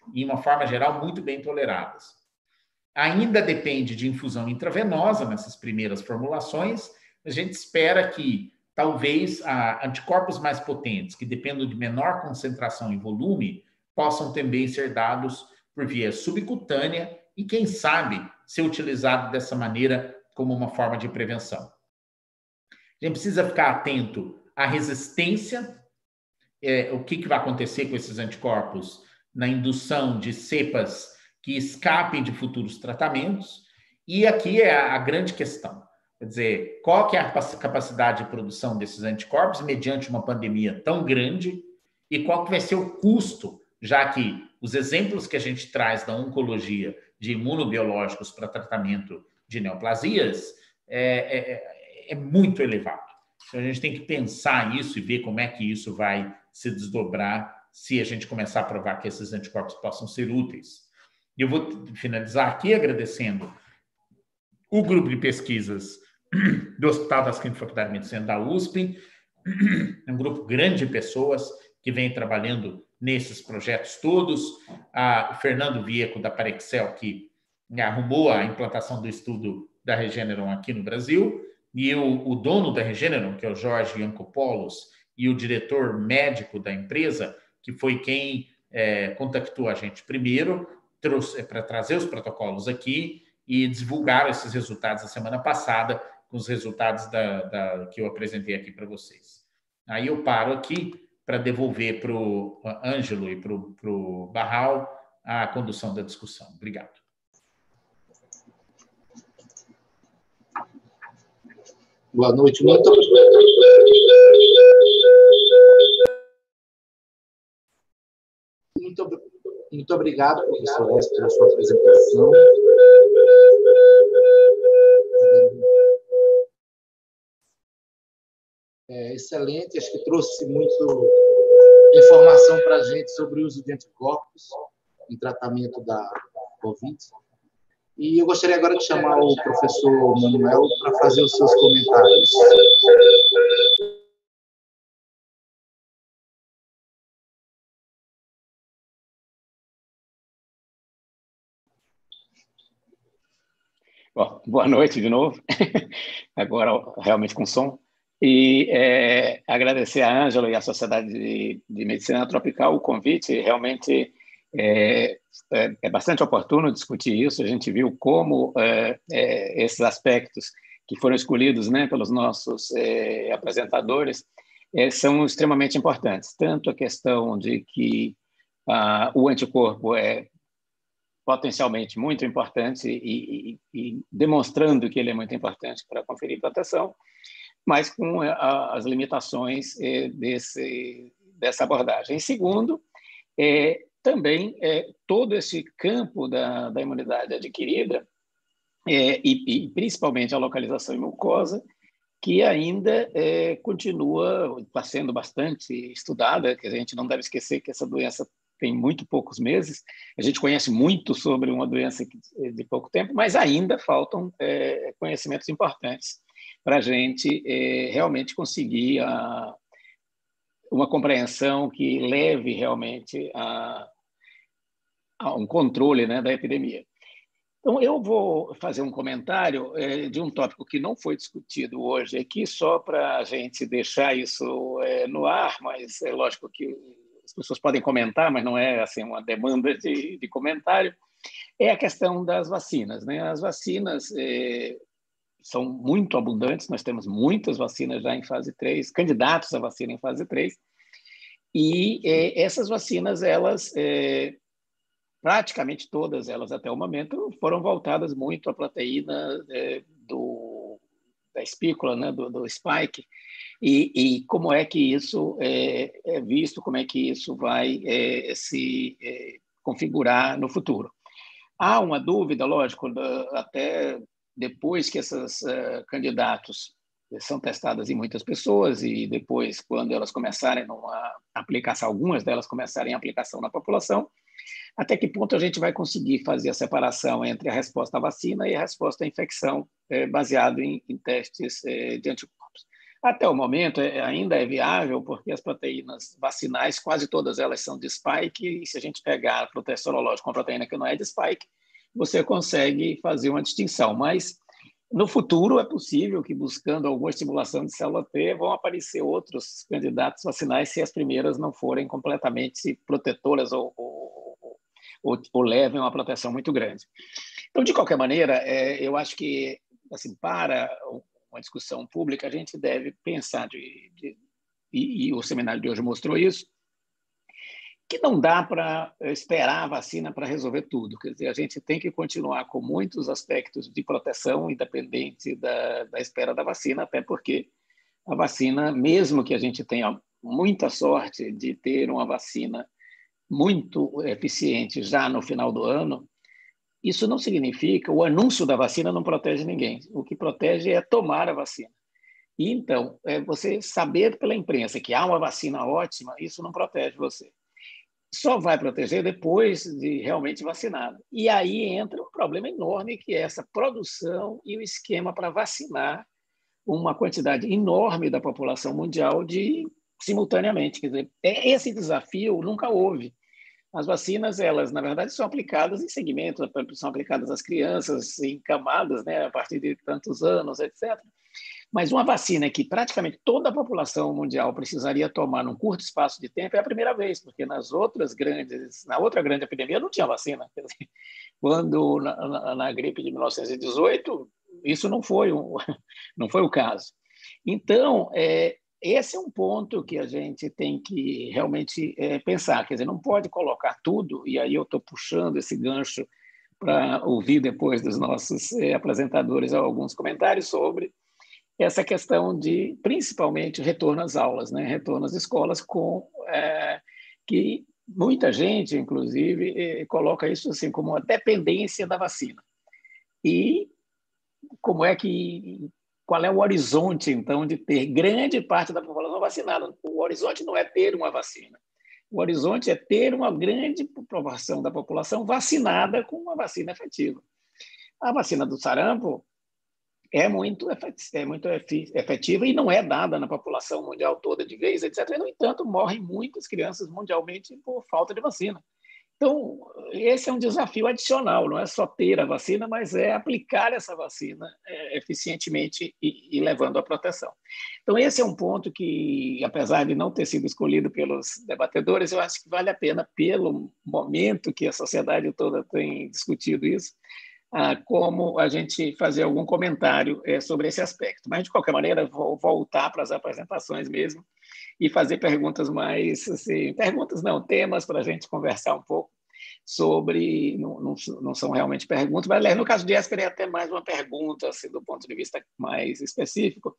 e, de uma forma geral, muito bem toleradas. Ainda depende de infusão intravenosa nessas primeiras formulações. A gente espera que, talvez, anticorpos mais potentes, que dependam de menor concentração e volume, possam também ser dados por via subcutânea e, quem sabe, ser utilizado dessa maneira como uma forma de prevenção. A gente precisa ficar atento à resistência, o que vai acontecer com esses anticorpos na indução de cepas que escapem de futuros tratamentos. E aqui é a grande questão. Quer dizer, qual que é a capacidade de produção desses anticorpos mediante uma pandemia tão grande e qual que vai ser o custo, já que os exemplos que a gente traz da oncologia de imunobiológicos para tratamento de neoplasias é muito elevado. Então, a gente tem que pensar isso e ver como é que isso vai se desdobrar se a gente começar a provar que esses anticorpos possam ser úteis. E eu vou finalizar aqui agradecendo o grupo de pesquisas do Hospital das Clínicas da Faculdade de Medicina da USP, um grupo grande de pessoas que vem trabalhando nesses projetos todos, o Fernando Vieco, da Parexel, que arrumou a implantação do estudo da Regeneron aqui no Brasil, e o dono da Regeneron, que é o Jorge Yancopoulos, e o diretor médico da empresa, que foi quem contactou a gente primeiro, para trazer os protocolos aqui e divulgaram esses resultados a semana passada, com os resultados que eu apresentei aqui para vocês. Aí eu paro aqui para devolver para o Ângelo e para o Barral a condução da discussão. Obrigado. Boa noite. Muito obrigado, professor Esper, pela sua apresentação. Excelente, acho que trouxe muito informação para a gente sobre o uso de anticorpos em tratamento da Covid. E eu gostaria agora de chamar o professor Manuel para fazer os seus comentários. Bom, boa noite de novo, agora realmente com som. E agradecer a Ângelo e à Sociedade de Medicina Tropical o convite. Realmente é bastante oportuno discutir isso. A gente viu como esses aspectos que foram escolhidos, né, pelos nossos apresentadores são extremamente importantes. Tanto a questão de que o anticorpo é potencialmente muito importante e demonstrando que ele é muito importante para conferir proteção, mas com as limitações dessa abordagem. E segundo, também todo esse campo da imunidade adquirida e principalmente a localização em mucosa, que ainda está sendo bastante estudada, que a gente não deve esquecer que essa doença tem muito poucos meses. A gente conhece muito sobre uma doença de pouco tempo, mas ainda faltam conhecimentos importantes para a gente realmente conseguir uma compreensão que leve realmente a um controle, né, da epidemia. Então, eu vou fazer um comentário de um tópico que não foi discutido hoje aqui, só para a gente deixar isso no ar, mas é lógico que as pessoas podem comentar, mas não é assim uma demanda de comentário, é a questão das vacinas, né? As vacinas são muito abundantes, nós temos muitas vacinas já em fase 3, candidatos a vacina em fase 3, e essas vacinas, elas, praticamente todas elas até o momento, foram voltadas muito à proteína da espícula, né, do spike, e como é que isso é visto, como é que isso vai se configurar no futuro. Há uma dúvida, lógico, até depois que esses candidatos são testadas em muitas pessoas e depois, quando elas começarem a aplicação, algumas delas começarem a aplicação na população, até que ponto a gente vai conseguir fazer a separação entre a resposta à vacina e a resposta à infecção baseado em testes de anticorpos. Até o momento, ainda é viável, porque as proteínas vacinais, quase todas elas são de spike, e se a gente pegar a proteína sorológica com a proteína que não é de spike, você consegue fazer uma distinção. Mas, no futuro, é possível que, buscando alguma estimulação de célula T, vão aparecer outros candidatos vacinais se as primeiras não forem completamente protetoras ou levem uma proteção muito grande. Então, de qualquer maneira, eu acho que, assim, para uma discussão pública, a gente deve pensar, e o seminário de hoje mostrou isso, que não dá para esperar a vacina para resolver tudo. Quer dizer, a gente tem que continuar com muitos aspectos de proteção, independente da espera da vacina, até porque a vacina, mesmo que a gente tenha muita sorte de ter uma vacina muito eficiente já no final do ano, isso não significa, o anúncio da vacina não protege ninguém. O que protege é tomar a vacina. E, então, você saber pela imprensa que há uma vacina ótima, isso não protege você. Só vai proteger depois de realmente vacinado. E aí entra um problema enorme, que é essa produção e o esquema para vacinar uma quantidade enorme da população mundial simultaneamente. Quer dizer, esse desafio nunca houve. As vacinas, elas, na verdade, são aplicadas em segmentos, são aplicadas às crianças em camadas, né, a partir de tantos anos, etc. Mas uma vacina que praticamente toda a população mundial precisaria tomar num curto espaço de tempo é a primeira vez, porque na outra grande epidemia não tinha vacina. Quer dizer, quando na gripe de 1918, isso não foi o caso. Então, esse é um ponto que a gente tem que realmente pensar. Quer dizer, não pode colocar tudo, e aí eu estou puxando esse gancho para ouvir depois dos nossos apresentadores alguns comentários sobre essa questão de, principalmente, retorno às aulas, né? Retorno às escolas, que muita gente, inclusive, coloca isso assim como uma dependência da vacina. E qual é o horizonte, então, de ter grande parte da população vacinada? O horizonte não é ter uma vacina. O horizonte é ter uma grande proporção da população vacinada com uma vacina efetiva. A vacina do sarampo é muito efetiva e não é dada na população mundial toda de vez, etc. No entanto, morrem muitas crianças mundialmente por falta de vacina. Então, esse é um desafio adicional, não é só ter a vacina, mas é aplicar essa vacina eficientemente e levando à proteção. Então, esse é um ponto que, apesar de não ter sido escolhido pelos debatedores, eu acho que vale a pena, pelo momento que a sociedade toda tem discutido isso, como a gente fazer algum comentário sobre esse aspecto. Mas, de qualquer maneira, vou voltar para as apresentações mesmo e fazer perguntas mais, assim, temas para a gente conversar um pouco sobre, não são realmente perguntas, mas no caso de Esper é até mais uma pergunta, assim, do ponto de vista mais específico.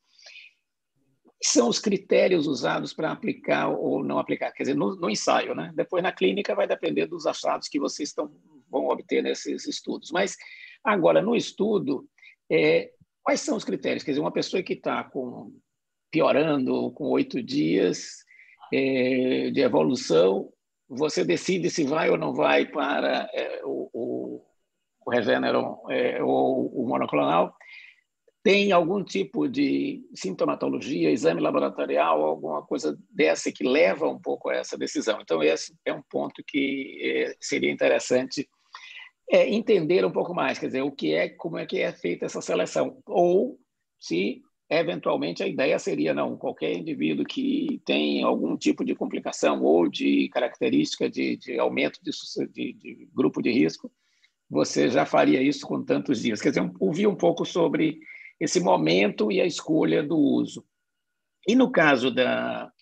São os critérios usados para aplicar ou não aplicar, quer dizer, no ensaio, né? Depois na clínica vai depender dos achados que vocês vão obter nesses estudos. Mas agora, no estudo, quais são os critérios? Quer dizer, uma pessoa que está piorando com 8 dias de evolução, você decide se vai ou não vai para o Regeneron ou o monoclonal. Tem algum tipo de sintomatologia, exame laboratorial, alguma coisa dessa que leva um pouco a essa decisão. Então, esse é um ponto que seria interessante entender um pouco mais, quer dizer, como é que é feita essa seleção, ou se, eventualmente, a ideia seria, não, qualquer indivíduo que tem algum tipo de complicação ou de característica de aumento de grupo de risco, você já faria isso com tantos dias. Quer dizer, ouvir um pouco sobre esse momento e a escolha do uso. E no caso da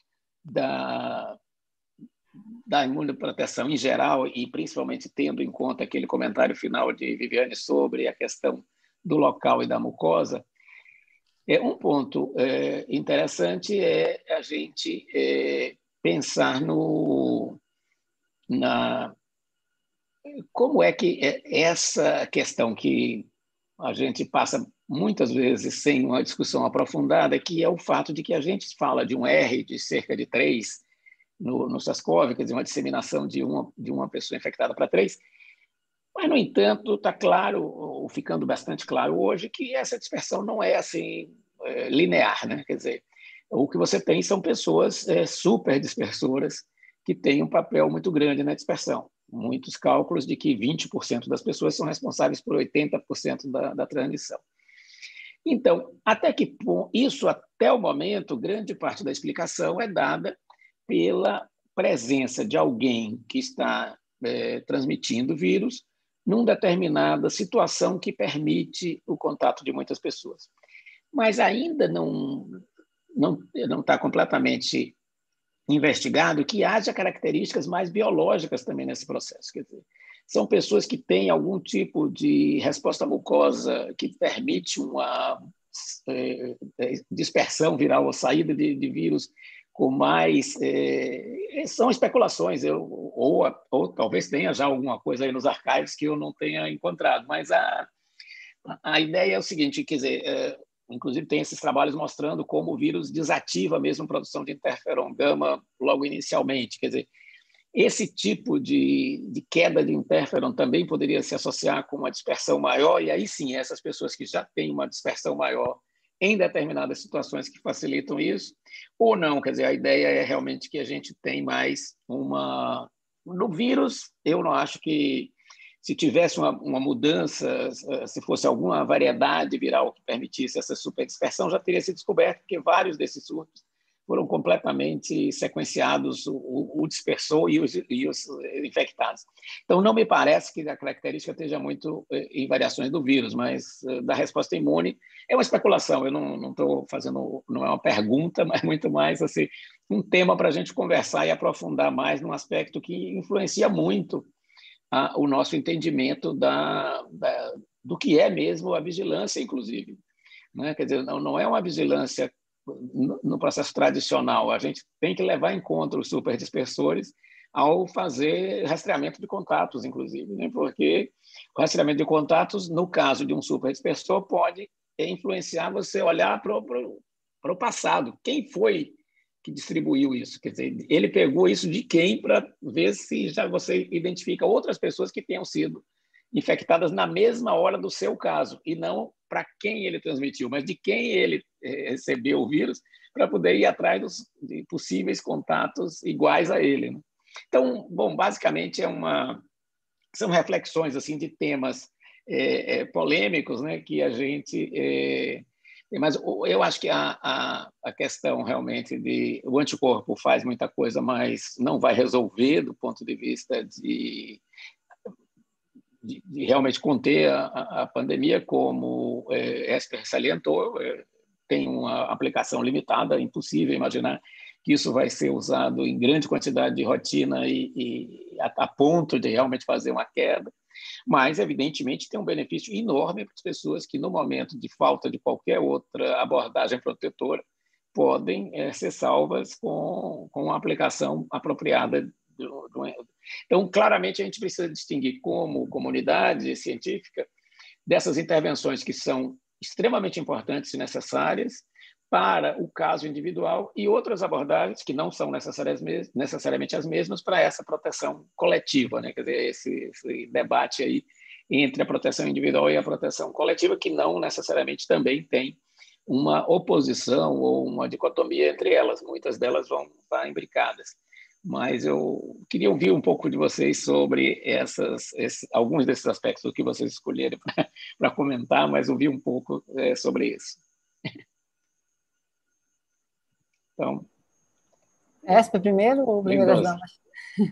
imunoproteção em geral, e principalmente tendo em conta aquele comentário final de Viviane sobre a questão do local e da mucosa, um ponto interessante é a gente pensar como é que essa questão que a gente passa muitas vezes sem uma discussão aprofundada, que é o fato de que a gente fala de um R de cerca de 3 no SARS-CoV, quer dizer, uma disseminação de uma pessoa infectada para 3, mas, no entanto, está claro, ou ficando bastante claro hoje, que essa dispersão não é assim linear, né? Quer dizer, O que você tem são pessoas super dispersoras que têm um papel muito grande na dispersão. Muitos cálculos de que 20% das pessoas são responsáveis por 80% da transmissão. Então, até o momento, grande parte da explicação é dada pela presença de alguém que está transmitindo o vírus numa determinada situação que permite o contato de muitas pessoas. Mas ainda não está completamente investigado que haja características mais biológicas também nesse processo. Quer dizer, são pessoas que têm algum tipo de resposta mucosa que permite uma dispersão viral ou saída de vírus com mais... são especulações, ou talvez tenha já alguma coisa aí nos arquivos que eu não tenha encontrado, mas a ideia é o seguinte, quer dizer, inclusive tem esses trabalhos mostrando como o vírus desativa mesmo a produção de interferon gama logo inicialmente, quer dizer, esse tipo de queda de interferon também poderia se associar com uma dispersão maior, e aí sim, essas pessoas que já têm uma dispersão maior em determinadas situações que facilitam isso, ou não, quer dizer, a ideia é realmente que a gente tem mais uma... No vírus, eu não acho que se tivesse uma mudança, se fosse alguma variedade viral que permitisse essa superdispersão, já teria sido descoberto, porque vários desses surtos foram completamente sequenciados, o dispersor e os infectados. Então, não me parece que a característica esteja muito em variações do vírus, mas da resposta imune é uma especulação. Eu não estou fazendo, não é uma pergunta, mas muito mais assim, um tema para a gente conversar e aprofundar mais num aspecto que influencia muito o nosso entendimento do que é mesmo a vigilância, inclusive. Né? Quer dizer, não é uma vigilância no processo tradicional. A gente tem que levar em conta os superdispersores ao fazer rastreamento de contatos, inclusive, né? Porque o rastreamento de contatos, no caso de um superdispersor, pode influenciar você olhar para o passado. Quem foi que distribuiu isso? Quer dizer, ele pegou isso de quem para ver se já você identifica outras pessoas que tenham sido infectadas na mesma hora do seu caso, e não para quem ele transmitiu, mas de quem ele recebeu o vírus, para poder ir atrás de possíveis contatos iguais a ele. Né? Então, bom, basicamente são reflexões assim de temas polêmicos, né, que a gente... mas eu acho que a questão realmente o anticorpo faz muita coisa, mas não vai resolver do ponto de vista de realmente conter a pandemia, como Esper salientou, tem uma aplicação limitada, é impossível imaginar que isso vai ser usado em grande quantidade de rotina e a ponto de realmente fazer uma queda, mas, evidentemente, tem um benefício enorme para as pessoas que, no momento de falta de qualquer outra abordagem protetora, podem ser salvas com uma aplicação apropriada. Então, claramente, a gente precisa distinguir como comunidade científica dessas intervenções que são extremamente importantes e necessárias para o caso individual e outras abordagens que não são necessariamente as mesmas para essa proteção coletiva, né? Quer dizer, esse debate aí entre a proteção individual e a proteção coletiva, que não necessariamente também tem uma oposição ou uma dicotomia entre elas, muitas delas vão estar imbricadas. Mas eu queria ouvir um pouco de vocês sobre alguns desses aspectos que vocês escolheram para comentar, mas ouvir um pouco sobre isso. Então, Esper primeiro ou primeiras damas?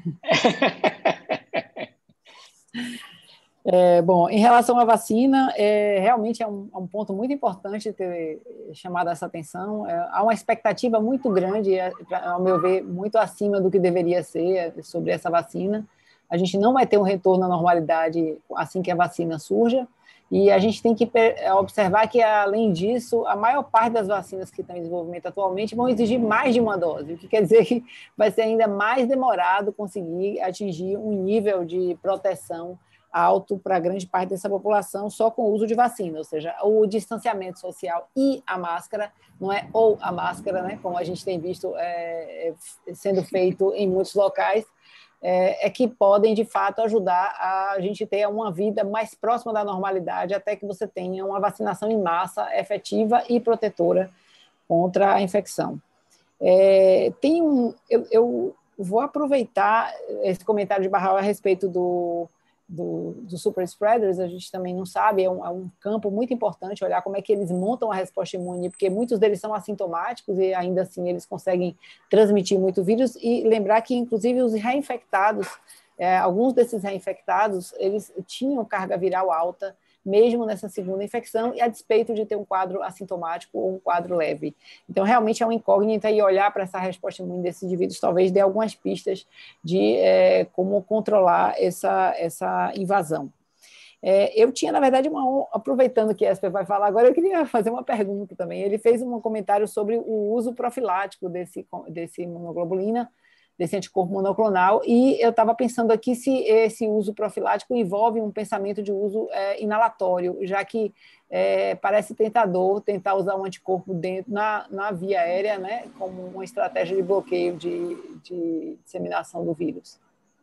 Bom, em relação à vacina, realmente é um ponto muito importante ter chamado essa atenção. Há uma expectativa muito grande, ao meu ver, muito acima do que deveria ser sobre essa vacina. A gente não vai ter um retorno à normalidade assim que a vacina surja, e a gente tem que observar que, além disso, a maior parte das vacinas que estão em desenvolvimento atualmente vão exigir mais de uma dose, o que quer dizer que vai ser ainda mais demorado conseguir atingir um nível de proteção alto para grande parte dessa população só com o uso de vacina, ou seja, o distanciamento social e a máscara, não é ou a máscara, né, como a gente tem visto sendo feito em muitos locais, que podem, de fato, ajudar a gente ter uma vida mais próxima da normalidade até que você tenha uma vacinação em massa efetiva e protetora contra a infecção. Eu vou aproveitar esse comentário de Barral a respeito do super spreaders. A gente também não sabe, é um campo muito importante olhar como é que eles montam a resposta imune, porque muitos deles são assintomáticos e ainda assim eles conseguem transmitir muito vírus, e lembrar que inclusive os reinfectados, alguns desses reinfectados, eles tinham carga viral alta, mesmo nessa segunda infecção, e a despeito de ter um quadro assintomático ou um quadro leve. Então, realmente é uma incógnita, e olhar para essa resposta imune desses indivíduos talvez dê algumas pistas de como controlar essa invasão. Eu tinha, na verdade, aproveitando que a Esper vai falar agora, eu queria fazer uma pergunta também. Ele fez um comentário sobre o uso profilático desse imunoglobulina, desse anticorpo monoclonal, e eu estava pensando aqui se esse uso profilático envolve um pensamento de uso inalatório, já que parece tentador tentar usar um anticorpo dentro, na via aérea, né, como uma estratégia de bloqueio de disseminação do vírus.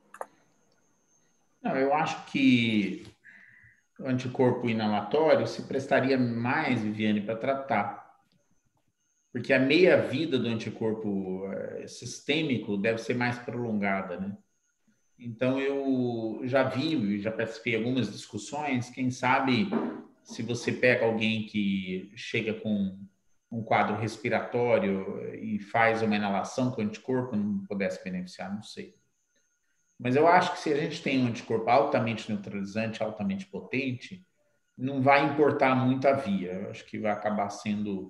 Não, eu acho que o anticorpo inalatório se prestaria mais, Viviane, para tratar. Porque a meia-vida do anticorpo sistêmico deve ser mais prolongada, né? Então, eu já vi, já participei de algumas discussões, quem sabe se você pega alguém que chega com um quadro respiratório e faz uma inalação com o anticorpo, não pudesse beneficiar, não sei. Mas eu acho que se a gente tem um anticorpo altamente neutralizante, altamente potente, não vai importar muito a via. Eu acho que vai acabar sendo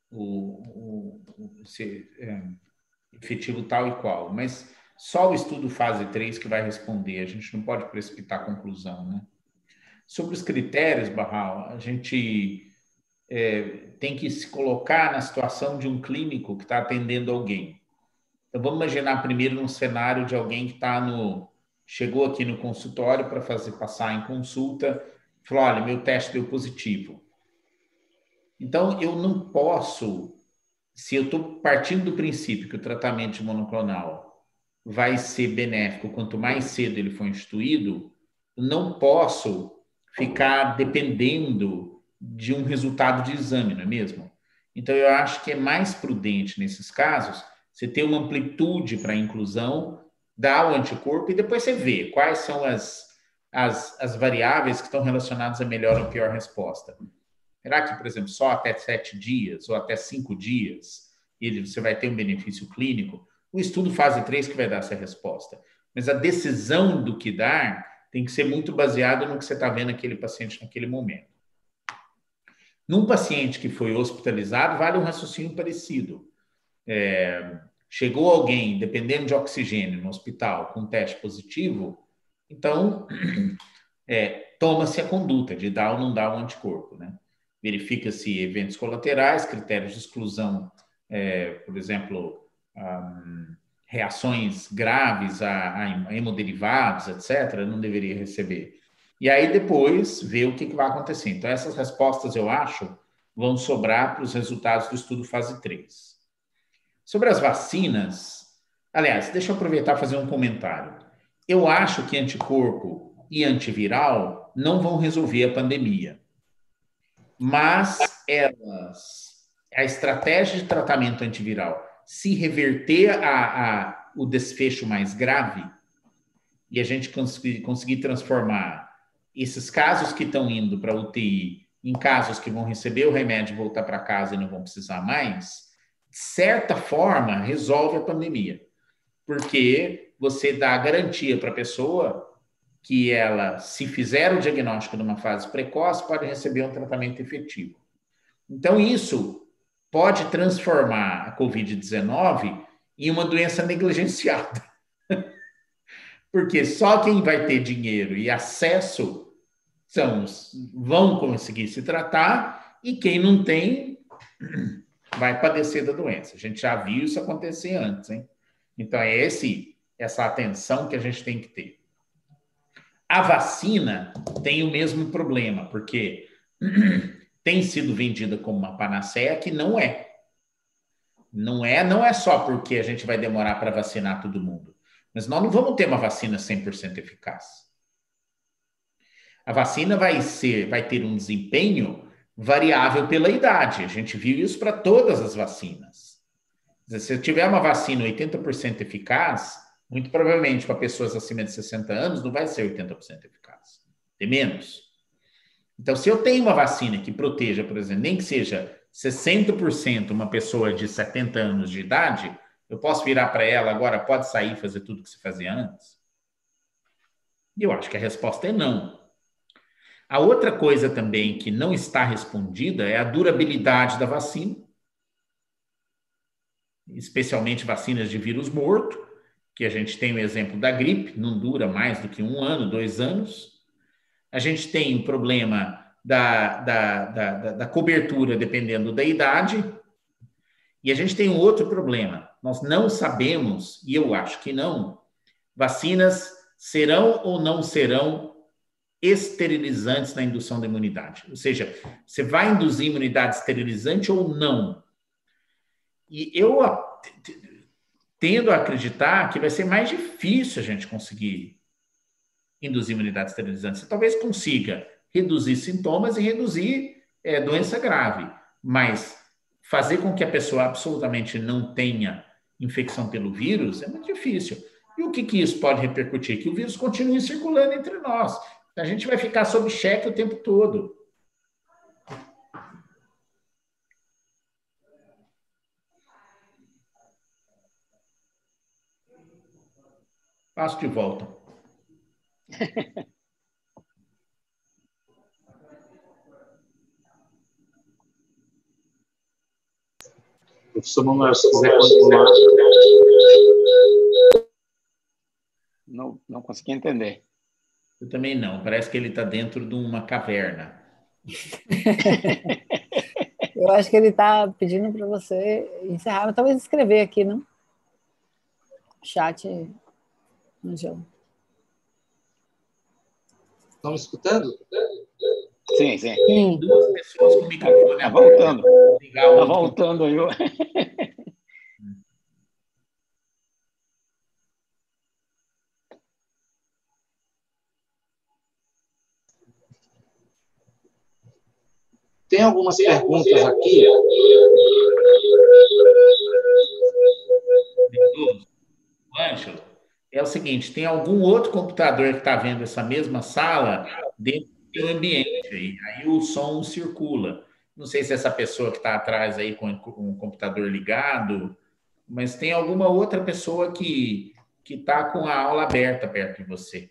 efetivo tal e qual. Mas só o estudo fase 3 que vai responder. A gente não pode precipitar a conclusão, né? Sobre os critérios, Barral, a gente tem que se colocar na situação de um clínico que está atendendo alguém. Então, vamos imaginar primeiro um cenário de alguém que chegou aqui no consultório para passar em consulta, falou, olha, meu teste deu positivo. Então, eu não posso, se eu estou partindo do princípio que o tratamento monoclonal vai ser benéfico quanto mais cedo ele for instituído, não posso ficar dependendo de um resultado de exame, não é mesmo? Então, eu acho que é mais prudente, nesses casos, você ter uma amplitude para a inclusão, dar o anticorpo e depois você vê quais são as variáveis que estão relacionadas a melhor ou pior resposta. Será que, por exemplo, só até 7 dias ou até 5 dias você vai ter um benefício clínico? O estudo fase 3 que vai dar essa resposta. Mas a decisão do que dar tem que ser muito baseada no que você está vendo aquele paciente naquele momento. Num paciente que foi hospitalizado, vale um raciocínio parecido. Chegou alguém, dependendo de oxigênio, no hospital, com teste positivo, então toma-se a conduta de dar ou não dar o anticorpo, né? Verifica-se eventos colaterais, critérios de exclusão, por exemplo, reações graves a hemoderivados, etc., não deveria receber. E aí depois vê o que vai acontecer. Então, essas respostas, eu acho, vão sobrar para os resultados do estudo fase 3. Sobre as vacinas, aliás, deixa eu aproveitar e fazer um comentário. Eu acho que anticorpo e antiviral não vão resolver a pandemia. Mas a estratégia de tratamento antiviral, se reverter o desfecho mais grave e a gente conseguir transformar esses casos que estão indo para a UTI em casos que vão receber o remédio, voltar para casa e não vão precisar mais, de certa forma, resolve a pandemia. Porque você dá a garantia para a pessoa que ela, se fizer o diagnóstico numa fase precoce, pode receber um tratamento efetivo. Então, isso pode transformar a Covid-19 em uma doença negligenciada. Porque só quem vai ter dinheiro e acesso vão conseguir se tratar, e quem não tem vai padecer da doença. A gente já viu isso acontecer antes, hein? Então, essa atenção que a gente tem que ter. A vacina tem o mesmo problema, porque tem sido vendida como uma panaceia, que não é. Não é só porque a gente vai demorar para vacinar todo mundo. Mas nós não vamos ter uma vacina 100% eficaz. A vacina vai ter um desempenho variável pela idade. A gente viu isso para todas as vacinas. Se eu tiver uma vacina 80% eficaz, muito provavelmente para pessoas acima de 60 anos não vai ser 80% eficaz, tem menos. Então, se eu tenho uma vacina que proteja, por exemplo, nem que seja 60% uma pessoa de 70 anos de idade, eu posso virar para ela agora, pode sair e fazer tudo que você fazia antes? E eu acho que a resposta é não. A outra coisa também que não está respondida é a durabilidade da vacina, especialmente vacinas de vírus morto, que a gente tem o exemplo da gripe, não dura mais do que 1 ano, 2 anos. A gente tem o problema da cobertura, dependendo da idade. E a gente tem um outro problema. Nós não sabemos, e eu acho que não, vacinas serão ou não serão esterilizantes na indução da imunidade. Ou seja, você vai induzir imunidade esterilizante ou não? E eu tendo a acreditar que vai ser mais difícil a gente conseguir induzir imunidade esterilizante. Você talvez consiga reduzir sintomas e reduzir doença grave, mas fazer com que a pessoa absolutamente não tenha infecção pelo vírus é muito difícil. E o que isso pode repercutir? Que o vírus continue circulando entre nós. A gente vai ficar sob cheque o tempo todo. Passo de volta. Professor Manuel, se quiser continuar. Não consegui entender. Eu também não. Parece que ele está dentro de uma caverna. Eu acho que ele está pedindo para você encerrar, mas talvez escrever aqui, não? Chat, Angelo. Estão me escutando? Sim, sim. Sim. Duas pessoas com o microfone Está voltando. Está Está voltando aí. Tem algumas perguntas aqui. Ângelo, é o seguinte, tem algum outro computador que está vendo essa mesma sala dentro do seu ambiente aí o som circula. Não sei se essa pessoa que está atrás aí com o computador ligado, mas tem alguma outra pessoa que está com a aula aberta perto de você.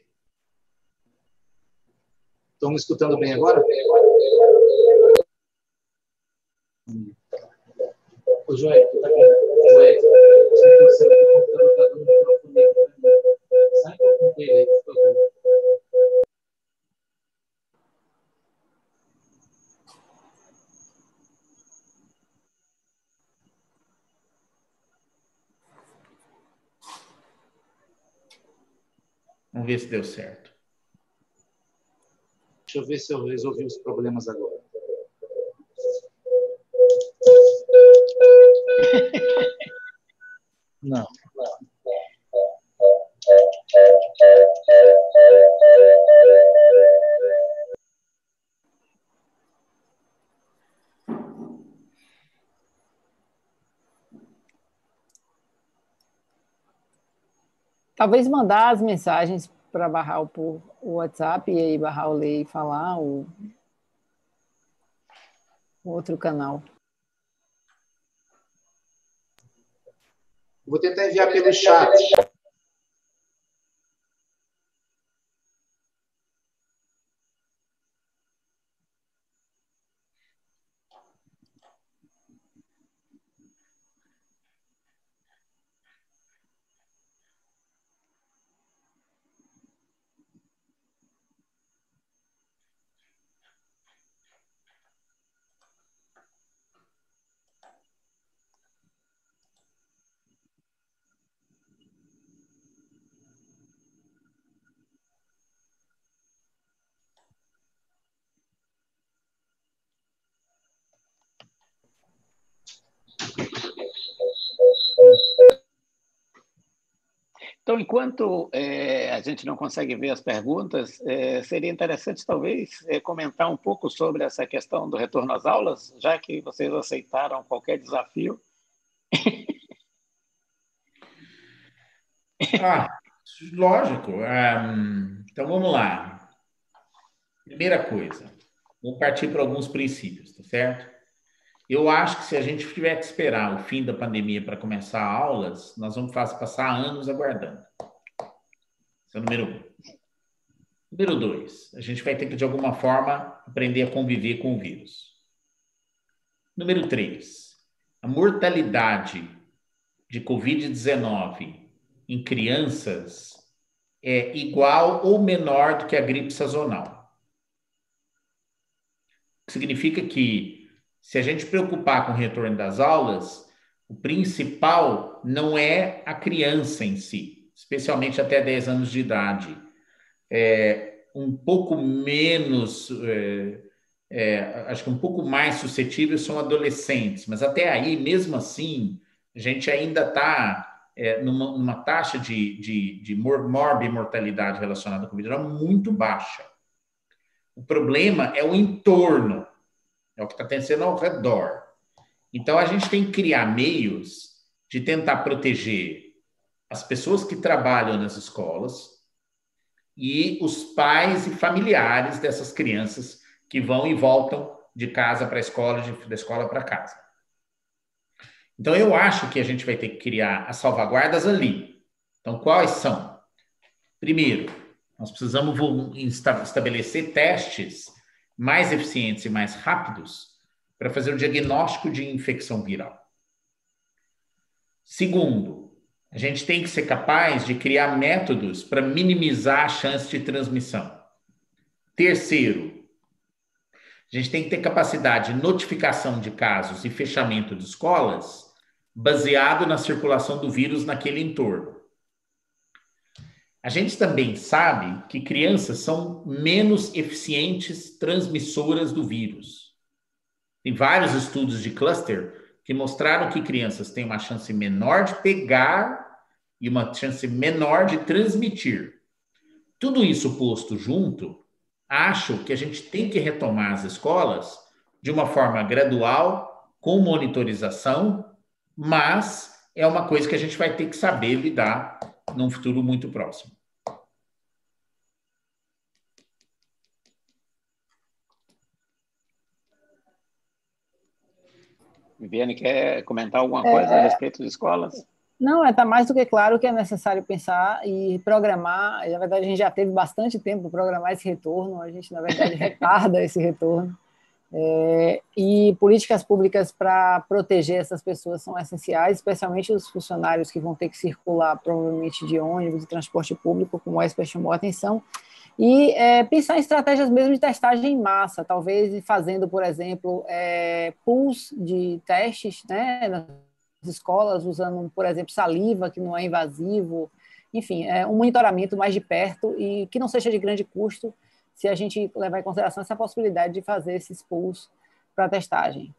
Estão me escutando bem agora? Ô, Joé, tá aqui. Joé, você tem que ser o computador está dando microfone. Sai um pouco dele aí, por favor. Vamos ver se deu certo. Deixa eu ver se eu resolvi os problemas agora. Não. Talvez mandar as mensagens para Barral por WhatsApp e aí Barral ler e falar o outro canal. Vou tentar enviar pelo chat. Então, enquanto a gente não consegue ver as perguntas, seria interessante, talvez, comentar um pouco sobre essa questão do retorno às aulas, já que vocês aceitaram qualquer desafio. Ah, lógico. Então, vamos lá. Primeira coisa, vamos partir para alguns princípios, tá certo? Eu acho que se a gente tiver que esperar o fim da pandemia para começar aulas, nós vamos passar anos aguardando. Esse é o número 1. Número 2, a gente vai ter que, de alguma forma, aprender a conviver com o vírus. Número 3, a mortalidade de Covid-19 em crianças é igual ou menor do que a gripe sazonal. O que significa que, se a gente preocupar com o retorno das aulas, o principal não é a criança em si, especialmente até 10 anos de idade. Um pouco menos, acho que um pouco mais suscetíveis são adolescentes, mas até aí, mesmo assim, a gente ainda está numa taxa de morbimortalidade relacionada com o Covid muito baixa. O problema é o entorno, é o que está acontecendo ao redor. Então, a gente tem que criar meios de tentar proteger as pessoas que trabalham nas escolas e os pais e familiares dessas crianças que vão e voltam de casa para a escola, da escola para casa. Então, eu acho que a gente vai ter que criar as salvaguardas ali. Então, quais são? Primeiro, nós precisamos estabelecer testes mais eficientes e mais rápidos para fazer o diagnóstico de infecção viral. Segundo, a gente tem que ser capaz de criar métodos para minimizar a chance de transmissão. Terceiro, a gente tem que ter capacidade de notificação de casos e fechamento de escolas baseado na circulação do vírus naquele entorno. A gente também sabe que crianças são menos eficientes transmissoras do vírus. Tem vários estudos de cluster que mostraram que crianças têm uma chance menor de pegar e uma chance menor de transmitir. Tudo isso posto junto, acho que a gente tem que retomar as escolas de uma forma gradual, com monitorização, mas é uma coisa que a gente vai ter que saber lidar num futuro muito próximo. Viviane, quer comentar alguma coisa a respeito das escolas? Não, está mais do que claro que é necessário pensar e programar. Na verdade, a gente já teve bastante tempo para programar esse retorno, a gente, na verdade, retarda esse retorno. E políticas públicas para proteger essas pessoas são essenciais, especialmente os funcionários que vão ter que circular, provavelmente, de ônibus e transporte público, como o Esper chamou a atenção. E pensar em estratégias mesmo de testagem em massa, talvez fazendo, por exemplo, pools de testes, né, nas escolas, usando, por exemplo, saliva, que não é invasivo, enfim, um monitoramento mais de perto e que não seja de grande custo, se a gente levar em consideração essa possibilidade de fazer esses pools para testagem.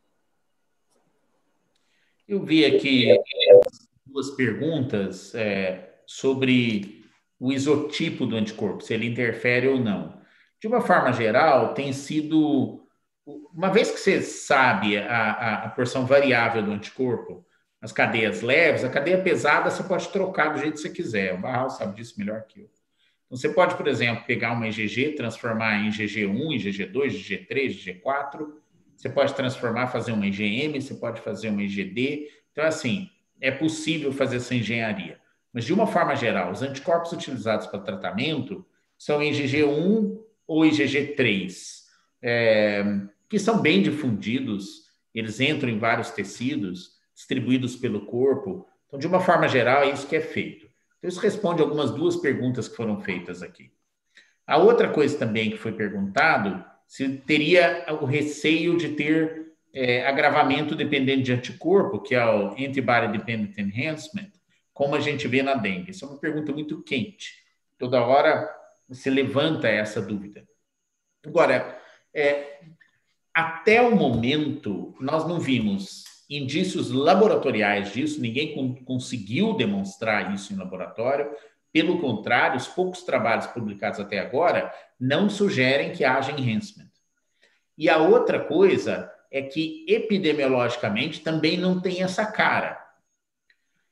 Eu vi aqui duas perguntas sobre o isotipo do anticorpo, se ele interfere ou não. De uma forma geral, tem sido... Uma vez que você sabe a porção variável do anticorpo, as cadeias leves, a cadeia pesada você pode trocar do jeito que você quiser. O Barral sabe disso melhor que eu. Então, você pode, por exemplo, pegar uma IgG, transformar em IgG1, IgG2, IgG3, IgG4. Você pode transformar, fazer uma IgM, você pode fazer uma IgD. Então, assim, é possível fazer essa engenharia. Mas, de uma forma geral, os anticorpos utilizados para tratamento são IgG1 ou IgG3, que são bem difundidos, eles entram em vários tecidos, distribuídos pelo corpo. Então, de uma forma geral, é isso que é feito. Então, isso responde algumas duas perguntas que foram feitas aqui. A outra coisa também que foi perguntado, se teria o receio de ter agravamento dependente de anticorpo, que é o Antibody Dependent Enhancement, como a gente vê na dengue. Isso é uma pergunta muito quente. Toda hora se levanta essa dúvida. Agora, até o momento, nós não vimos indícios laboratoriais disso, ninguém conseguiu demonstrar isso em laboratório. Pelo contrário, os poucos trabalhos publicados até agora não sugerem que haja enhancement. E a outra coisa é que, epidemiologicamente, também não tem essa cara.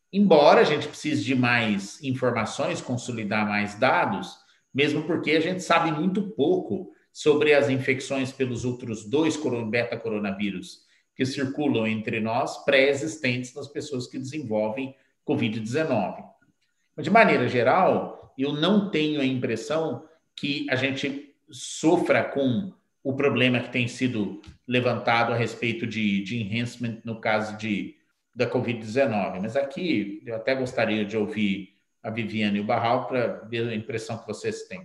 embora a gente precise de mais informações, consolidar mais dados, mesmo porque a gente sabe muito pouco sobre as infecções pelos outros 2 beta-coronavírus que circulam entre nós, pré-existentes nas pessoas que desenvolvem Covid-19. Mas, de maneira geral, eu não tenho a impressão que a gente sofra com o problema que tem sido levantado a respeito de enhancement no caso da Covid-19. Mas aqui eu até gostaria de ouvir a Viviane e o Barral para ver a impressão que vocês têm.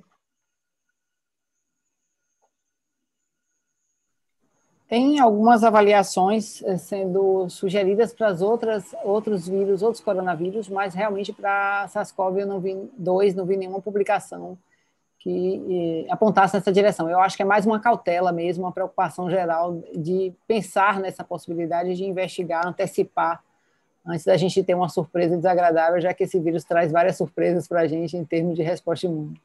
Tem algumas avaliações sendo sugeridas para outros vírus, outros coronavírus, mas realmente para SARS-CoV eu não vi nenhuma publicação que apontasse nessa direção. Eu acho que é mais uma cautela mesmo, uma preocupação geral de pensar nessa possibilidade de investigar, antecipar, antes da gente ter uma surpresa desagradável, já que esse vírus traz várias surpresas para a gente em termos de resposta imune.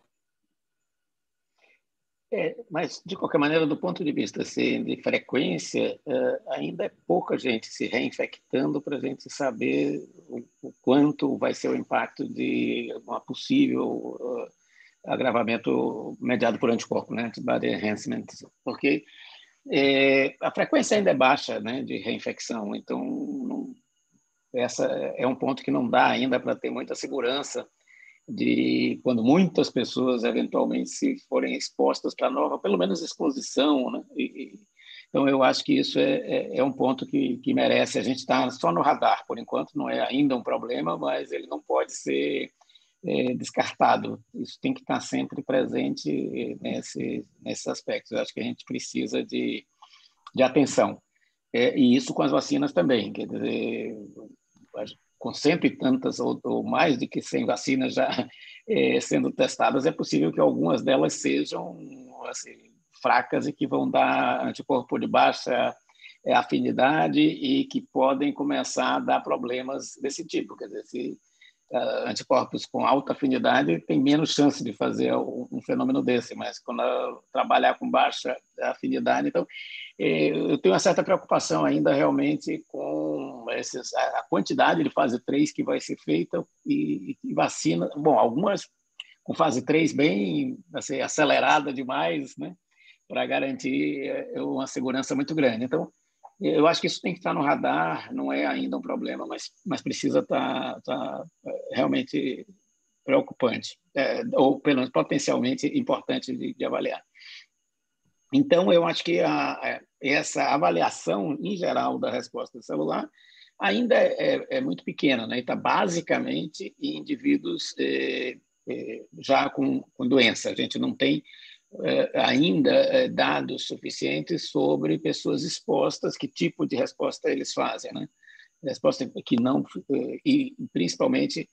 Mas, de qualquer maneira, do ponto de vista assim, de frequência, ainda é pouca gente se reinfectando para a gente saber o quanto vai ser o impacto de uma possível agravamento mediado por anticorpo, né, antibody enhancement, porque a frequência ainda é baixa, né, de reinfecção, então essa é um ponto que não dá ainda para ter muita segurança de quando muitas pessoas eventualmente se forem expostas para nova, pelo menos exposição, né? Então eu acho que isso é um ponto que merece. A gente está só no radar por enquanto, não é ainda um problema, mas ele não pode ser descartado. Isso tem que estar sempre presente nesses aspectos. Eu acho que a gente precisa de atenção. E isso com as vacinas também, quer dizer, com 100 e tantas ou mais de que 100 vacinas já sendo testadas, é possível que algumas delas sejam assim, fracas e que vão dar anticorpo de baixa afinidade e que podem começar a dar problemas desse tipo. Quer dizer, se anticorpos com alta afinidade tem menos chance de fazer um fenômeno desse, mas quando trabalhar com baixa afinidade, então eu tenho uma certa preocupação ainda realmente com a quantidade de fase 3 que vai ser feita e vacina, bom, algumas com fase 3 bem assim, acelerada demais, né, para garantir uma segurança muito grande. Então, eu acho que isso tem que estar no radar, não é ainda um problema, mas precisa estar realmente preocupante, ou pelo menos potencialmente importante de avaliar. Então, eu acho que essa avaliação, em geral, da resposta celular ainda é muito pequena, né? Está basicamente em indivíduos já com doença. A gente não tem ainda dados suficientes sobre pessoas expostas, que tipo de resposta eles fazem, né? Resposta que não, e principalmente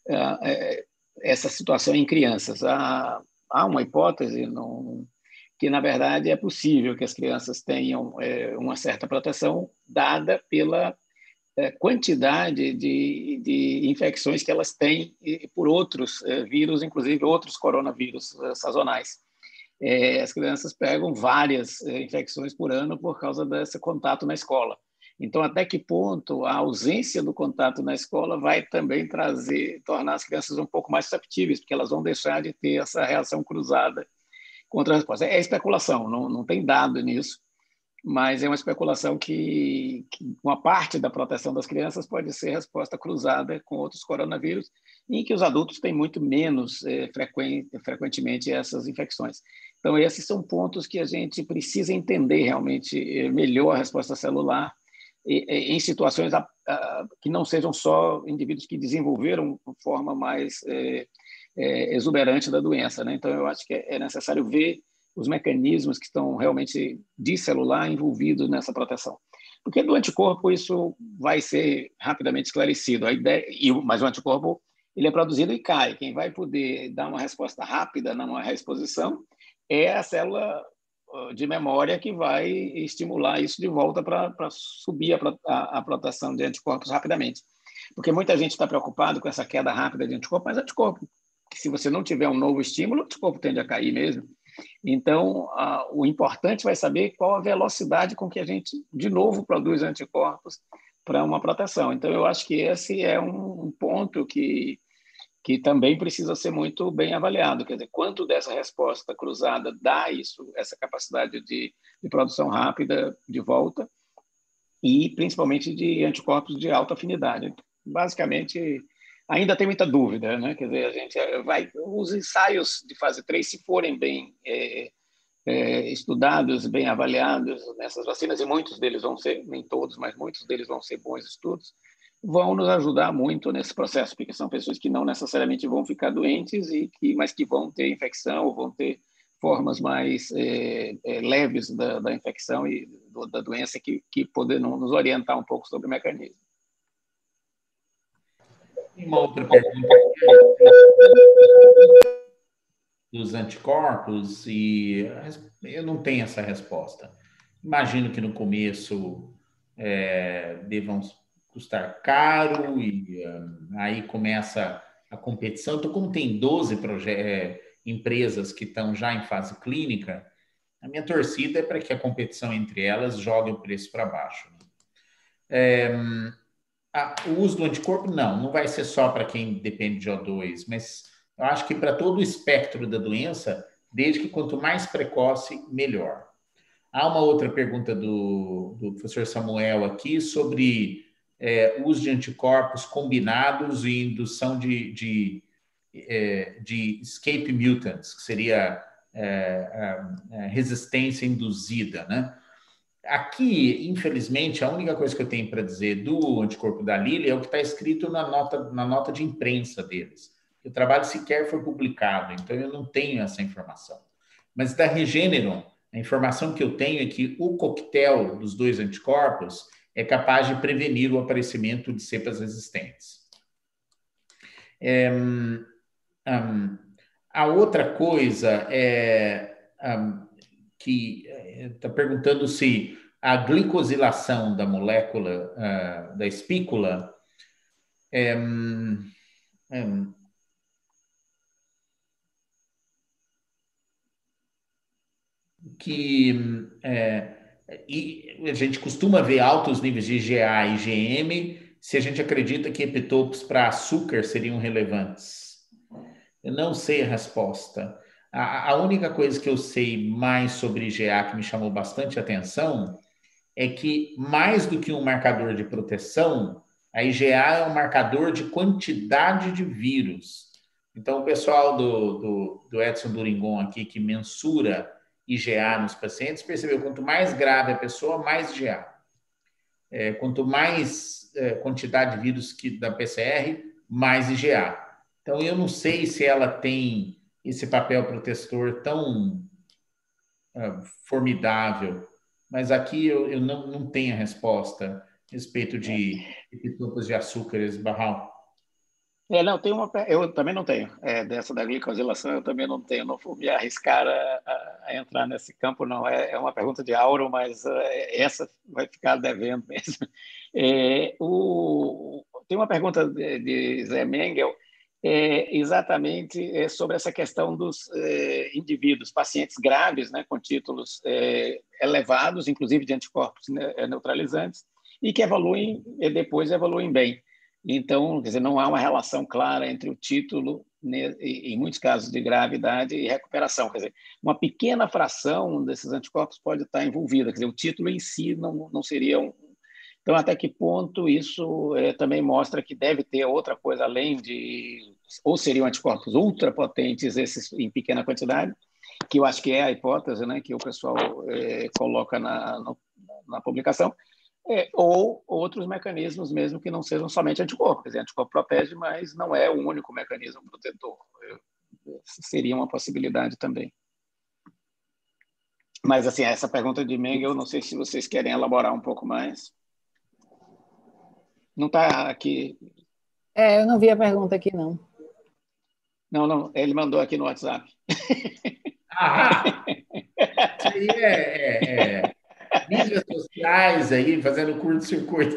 essa situação em crianças. Há uma hipótese que, na verdade, é possível que as crianças tenham uma certa proteção dada pela quantidade de infecções que elas têm por outros vírus, inclusive outros coronavírus sazonais. As crianças pegam várias infecções por ano por causa desse contato na escola. Então, até que ponto a ausência do contato na escola vai também tornar as crianças um pouco mais susceptíveis, porque elas vão deixar de ter essa reação cruzada contra a resposta. É especulação, não tem dado nisso, mas é uma especulação que uma parte da proteção das crianças pode ser resposta cruzada com outros coronavírus, em que os adultos têm muito menos frequentemente essas infecções. Então, esses são pontos que a gente precisa entender realmente melhor a resposta celular em situações que não sejam só indivíduos que desenvolveram uma forma mais exuberante da doença, né? Então, eu acho que é necessário ver os mecanismos que estão realmente de celular envolvidos nessa proteção. Porque do anticorpo isso vai ser rapidamente esclarecido. Mas o anticorpo ele é produzido e cai. Quem vai poder dar uma resposta rápida numa reexposição é a célula de memória que vai estimular isso de volta para subir a proteção de anticorpos rapidamente. Porque muita gente está preocupado com essa queda rápida de anticorpo, mas anticorpo, se você não tiver um novo estímulo, o anticorpo tende a cair mesmo. Então, o importante vai saber qual a velocidade com que a gente, de novo, produz anticorpos para uma proteção. Então, eu acho que esse é um ponto que também precisa ser muito bem avaliado. Quer dizer, quanto dessa resposta cruzada dá isso, essa capacidade de produção rápida de volta, e principalmente de anticorpos de alta afinidade. Basicamente, ainda tem muita dúvida, né? Quer dizer, a gente os ensaios de fase 3, se forem bem estudados, bem avaliados nessas vacinas, e muitos deles vão ser, nem todos, mas muitos deles vão ser bons estudos, vão nos ajudar muito nesse processo, porque são pessoas que não necessariamente vão ficar doentes, mas que vão ter infecção, ou vão ter formas mais leves da infecção e da doença que poderão nos orientar um pouco sobre o mecanismo. Uma outra pergunta dos anticorpos, e eu não tenho essa resposta. Imagino que no começo devam custar caro, e aí começa a competição. Então, como tem 12 empresas que estão já em fase clínica, a minha torcida é para que a competição entre elas jogue o preço para baixo. O uso do anticorpo, não vai ser só para quem depende de O2, mas eu acho que para todo o espectro da doença, desde que quanto mais precoce, melhor. Há uma outra pergunta do professor Samuel aqui sobre o uso de anticorpos combinados e indução de escape mutants, que seria resistência induzida, né? Aqui, infelizmente, a única coisa que eu tenho para dizer do anticorpo da Lilly é o que está escrito na nota de imprensa deles. O trabalho sequer foi publicado, então eu não tenho essa informação. Mas da Regeneron, a informação que eu tenho é que o coquetel dos 2 anticorpos é capaz de prevenir o aparecimento de cepas resistentes. A outra coisa que está perguntando se a glicosilação da molécula da espícula e a gente costuma ver altos níveis de IgA e IgM, se a gente acredita que epitopes para açúcar seriam relevantes. Eu não sei a resposta. A única coisa que eu sei mais sobre IgA que me chamou bastante atenção é que, mais do que um marcador de proteção, a IgA é um marcador de quantidade de vírus. Então, o pessoal do Edson Duringon aqui, que mensura IgA nos pacientes, percebeu que quanto mais grave a pessoa, mais IgA. Quanto mais quantidade de vírus da PCR, mais IgA. Então, eu não sei se ela tem esse papel protetor tão formidável, mas aqui eu não tenho a resposta a respeito de epitopos de açúcares, Barral. Não, eu também não tenho. Dessa da glicosilação, eu também não tenho. Não vou me arriscar a entrar nesse campo, não. É uma pergunta de Auro, mas essa vai ficar devendo mesmo. Tem uma pergunta de Zé Mengel, exatamente sobre essa questão dos indivíduos, pacientes graves, né, com títulos elevados, inclusive de anticorpos neutralizantes, e que depois evoluem bem. Então, quer dizer, não há uma relação clara entre o título, em muitos casos de gravidade, e recuperação. Quer dizer, uma pequena fração desses anticorpos pode estar envolvida. Quer dizer, o título em si não seria Então, até que ponto isso também mostra que deve ter outra coisa além de... Ou seriam anticorpos ultrapotentes, esses em pequena quantidade, que eu acho que é a hipótese, né, que o pessoal coloca na publicação, ou outros mecanismos mesmo que não sejam somente anticorpo. Quer dizer, anticorpo protege, mas não é o único mecanismo protetor. Seria uma possibilidade também. Mas, assim, essa pergunta de Mengel, eu não sei se vocês querem elaborar um pouco mais. Não está aqui. Eu não vi a pergunta aqui, não. Não, ele mandou aqui no WhatsApp. Isso aí mídias sociais aí, fazendo curto-circuito.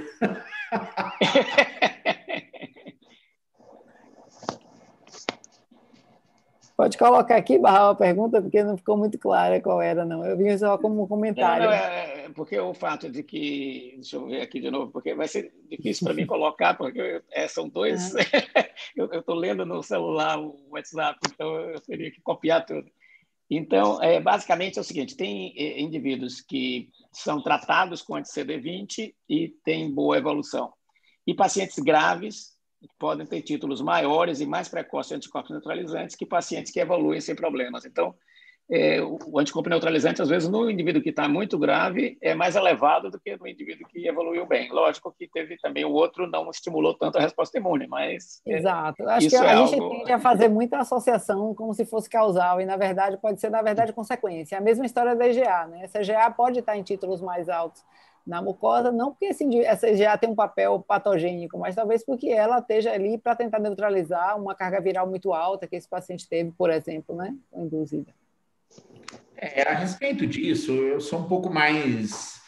Pode pode colocar aqui, Barral, a pergunta, porque não ficou muito clara qual era, não. Eu vi só como um comentário. Não, porque o fato de que... Deixa eu ver aqui de novo, porque vai ser difícil para mim colocar, porque são dois... eu estou lendo no celular o WhatsApp, então eu teria que copiar tudo. Então, basicamente é o seguinte, tem indivíduos que são tratados com anti-CD20 e têm boa evolução. E pacientes graves podem ter títulos maiores e mais precoces de anticorpos neutralizantes que pacientes que evoluem sem problemas. Então, o anticorpo neutralizante, às vezes, no indivíduo que está muito grave, é mais elevado do que no indivíduo que evoluiu bem. Lógico que teve também o outro, não estimulou tanto a resposta imune, mas... Exato. Acho que a gente tende a fazer muita associação como se fosse causal, e, na verdade, pode ser, consequência. É a mesma história da EGA, né? Essa EGA pode estar em títulos mais altos na mucosa, não porque essa EGA tem um papel patogênico, mas talvez porque ela esteja ali para tentar neutralizar uma carga viral muito alta que esse paciente teve, por exemplo, né? Induzida. A respeito disso, eu sou um pouco mais...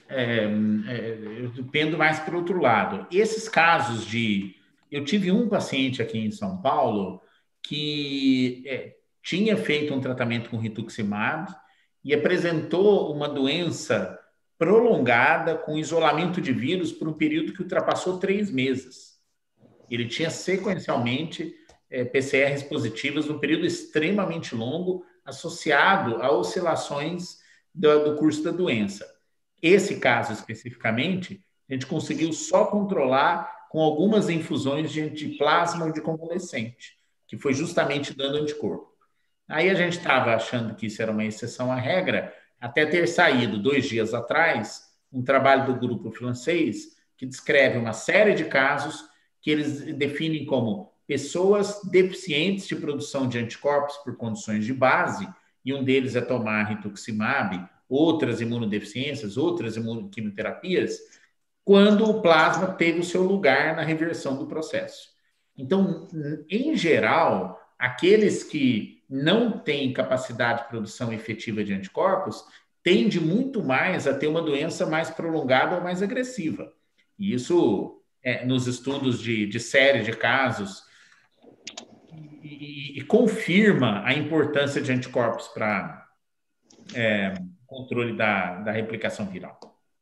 eu pendo mais para o outro lado. Esses casos de... Eu tive um paciente aqui em São Paulo que tinha feito um tratamento com rituximab e apresentou uma doença prolongada com isolamento de vírus por um período que ultrapassou 3 meses. Ele tinha sequencialmente PCRs positivas num período extremamente longo, associado a oscilações do curso da doença. Esse caso especificamente, a gente conseguiu só controlar com algumas infusões de plasma de convalescente, que foi justamente dando anticorpo. Aí a gente estava achando que isso era uma exceção à regra, até ter saído 2 dias atrás um trabalho do grupo francês que descreve uma série de casos que eles definem como pessoas deficientes de produção de anticorpos por condições de base, e um deles é tomar rituximab, outras imunodeficiências, outras quimioterapias, quando o plasma teve o seu lugar na reversão do processo. Então, em geral, aqueles que não têm capacidade de produção efetiva de anticorpos tendem muito mais a ter uma doença mais prolongada ou mais agressiva. E isso, nos estudos de série de casos, e confirma a importância de anticorpos para controle da replicação viral.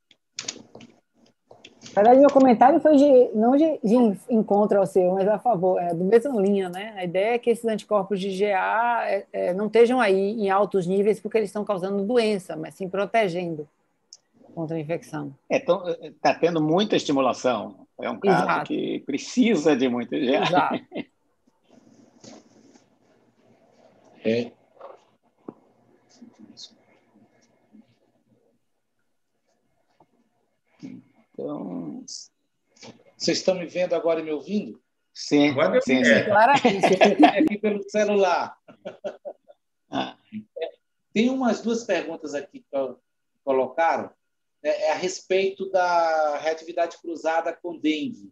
Na verdade, meu comentário foi não de encontro ao seu, mas a favor, do mesma linha, né? A ideia é que esses anticorpos de IgA não estejam aí em altos níveis porque eles estão causando doença, mas sim protegendo contra a infecção. Está tendo muita estimulação. É um caso Exato. Que precisa de muita IgA. Exato. Então, vocês estão me vendo agora e me ouvindo? Sim, sim. Claramente. Aqui pelo celular. Tem umas 2 perguntas aqui que colocaram. A respeito da reatividade cruzada com dengue.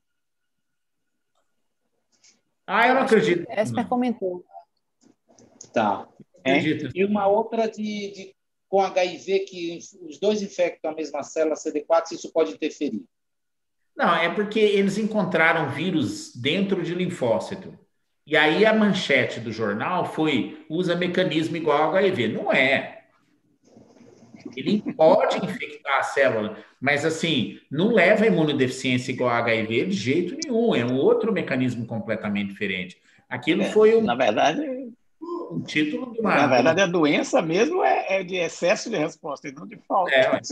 Eu não acredito. Esper comentou. Tá. Acredito. E uma outra com HIV, que os 2 infectam a mesma célula CD4, se isso pode interferir. Não, é porque eles encontraram vírus dentro de linfócito. E aí a manchete do jornal foi: usa mecanismo igual ao HIV. Não é. Ele pode infectar a célula, mas assim, não leva a imunodeficiência igual a HIV de jeito nenhum. É um outro mecanismo completamente diferente. Aquilo foi na verdade, um título de uma... Na verdade, a doença mesmo é de excesso de resposta e não de falta.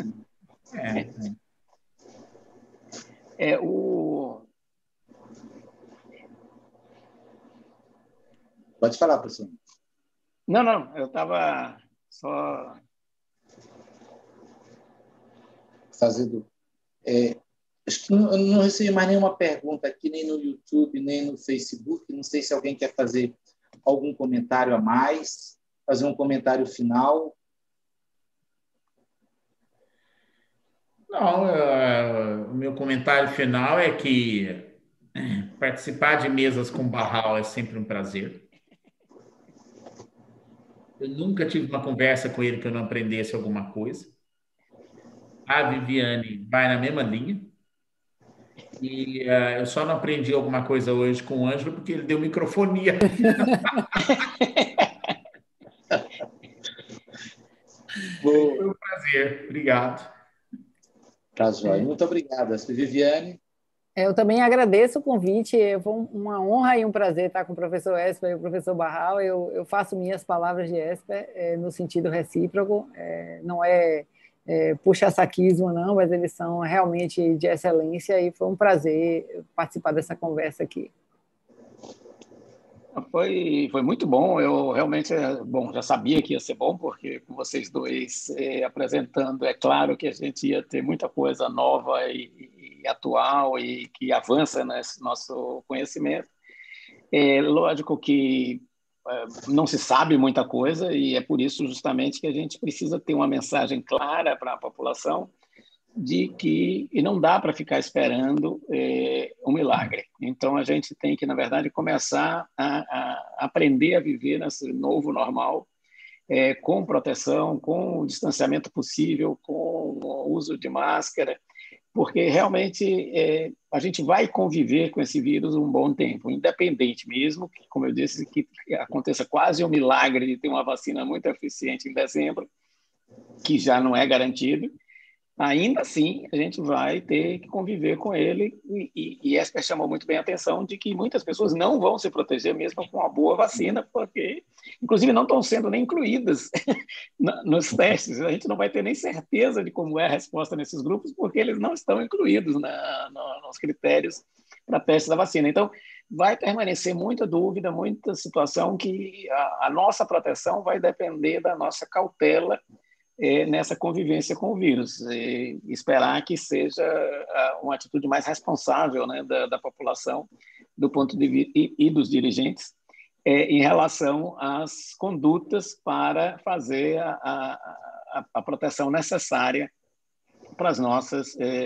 Pode falar, professor. Não, eu estava só... Fazendo... acho que eu não recebi mais nenhuma pergunta aqui, nem no YouTube, nem no Facebook. Não sei se alguém quer fazer algum comentário a mais, fazer um comentário final. Não, o meu comentário final é que participar de mesas com Barral é sempre um prazer. Eu nunca tive uma conversa com ele que eu não aprendesse alguma coisa. A Viviane vai na mesma linha. E eu só não aprendi alguma coisa hoje com o Ângelo porque ele deu microfonia. Foi um prazer. Obrigado. Tá, joia. Muito obrigado. Viviane. Eu também agradeço o convite, foi uma honra e um prazer estar com o professor Esper e o professor Barral. Eu faço minhas palavras de Esper no sentido recíproco, não é puxa-saquismo, não, mas eles são realmente de excelência e foi um prazer participar dessa conversa aqui. Foi muito bom. Eu realmente, já sabia que ia ser bom, porque com vocês dois apresentando, é claro que a gente ia ter muita coisa nova e atual e que avança nesse nosso conhecimento. É lógico que não se sabe muita coisa e é por isso justamente que a gente precisa ter uma mensagem clara para a população de que não dá para ficar esperando um milagre. Então, a gente tem que, na verdade, começar a aprender a viver nesse novo normal, com proteção, com o distanciamento possível, com o uso de máscara, porque realmente a gente vai conviver com esse vírus um bom tempo, independente mesmo, que, como eu disse, que aconteça quase um milagre de ter uma vacina muito eficiente em dezembro, que já não é garantido. Ainda assim, a gente vai ter que conviver com ele e Esper chamou muito bem a atenção de que muitas pessoas não vão se proteger mesmo com uma boa vacina, porque, inclusive, não estão sendo nem incluídas nos testes. A gente não vai ter nem certeza de como é a resposta nesses grupos, porque eles não estão incluídos nos critérios para teste da vacina. Então, vai permanecer muita dúvida, muita situação que a nossa proteção vai depender da nossa cautela nessa convivência com o vírus. Esperar que seja uma atitude mais responsável, né, da população, do ponto de vista e dos dirigentes, em relação às condutas para fazer a proteção necessária para a nossa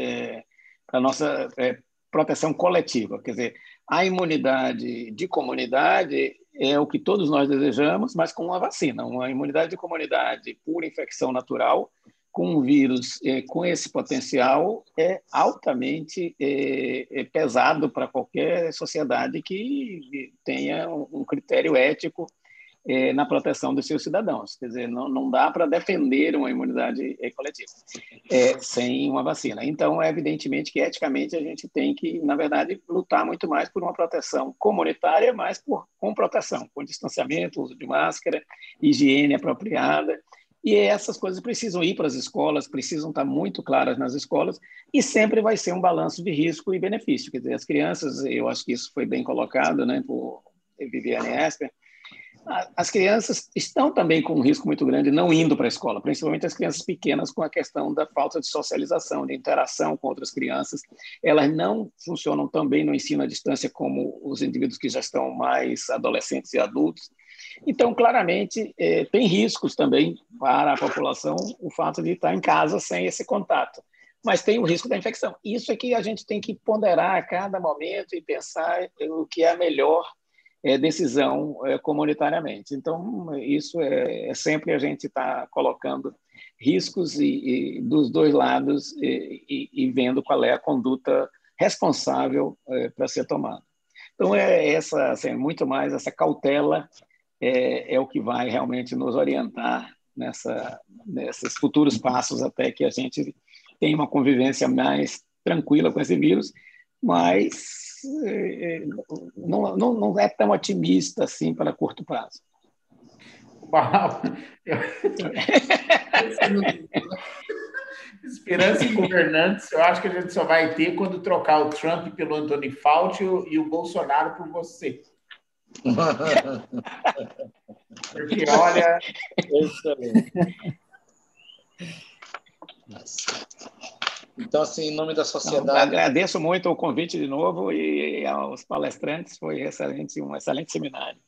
proteção coletiva. Quer dizer, a imunidade de comunidade é o que todos nós desejamos, mas com uma vacina. Uma imunidade de comunidade por infecção natural, com um vírus com esse potencial, é altamente pesado para qualquer sociedade que tenha um critério ético na proteção dos seus cidadãos. Quer dizer, não dá para defender uma imunidade coletiva sem uma vacina. Então, evidentemente que, eticamente, a gente tem que, na verdade, lutar muito mais por uma proteção comunitária, mas com proteção, com distanciamento, uso de máscara, higiene apropriada. E essas coisas precisam ir para as escolas, precisam estar muito claras nas escolas, e sempre vai ser um balanço de risco e benefício. Quer dizer, as crianças, eu acho que isso foi bem colocado, né, por Viviane Esper, as crianças estão também com um risco muito grande não indo para a escola, principalmente as crianças pequenas, com a questão da falta de socialização, de interação com outras crianças. Elas não funcionam tão bem no ensino à distância como os indivíduos que já estão mais adolescentes e adultos. Então, claramente, tem riscos também para a população o fato de estar em casa sem esse contato. Mas tem o risco da infecção. Isso é que a gente tem que ponderar a cada momento e pensar o que é a melhor decisão comunitariamente. Então, isso sempre a gente está colocando riscos dos dois lados e vendo qual é a conduta responsável para ser tomada. Então, assim, muito mais essa cautela é o que vai realmente nos orientar nesses futuros passos até que a gente tenha uma convivência mais tranquila com esse vírus, mas não é tão otimista assim para curto prazo. Uau! Esperança em governantes, eu acho que a gente só vai ter quando trocar o Trump pelo Anthony Fauci e o Bolsonaro por você. Porque, olha... Então, assim, em nome da sociedade... Então, agradeço muito o convite de novo e aos palestrantes, foi um excelente seminário.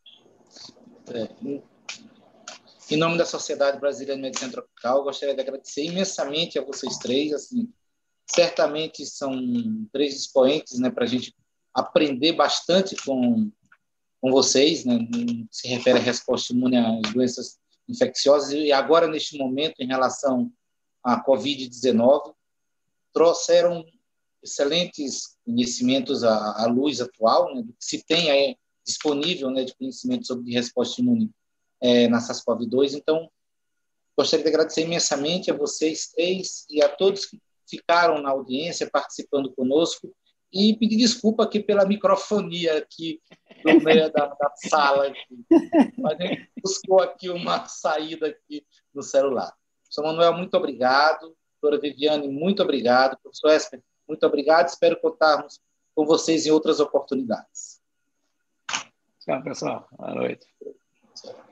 Em nome da Sociedade Brasileira de Medicina Tropical, gostaria de agradecer imensamente a vocês três. Assim, certamente são três expoentes, né, para a gente aprender bastante com vocês, né, se refere à resposta imune às doenças infecciosas e agora, neste momento, em relação à Covid-19, trouxeram excelentes conhecimentos à luz atual, né, do que se tem aí disponível, né, de conhecimento sobre resposta imune na SARS-CoV-2. Então, Gostaria de agradecer imensamente a vocês três e a todos que ficaram na audiência, participando conosco, e pedir desculpa aqui pela microfonia aqui no meio da sala. Aqui. Mas a gente buscou aqui uma saída aqui no celular. Professor Manuel, muito obrigado. Doutora Viviane, muito obrigado. Professor Esper, muito obrigado. Espero contarmos com vocês em outras oportunidades. Tchau, pessoal. Boa noite. Tchau.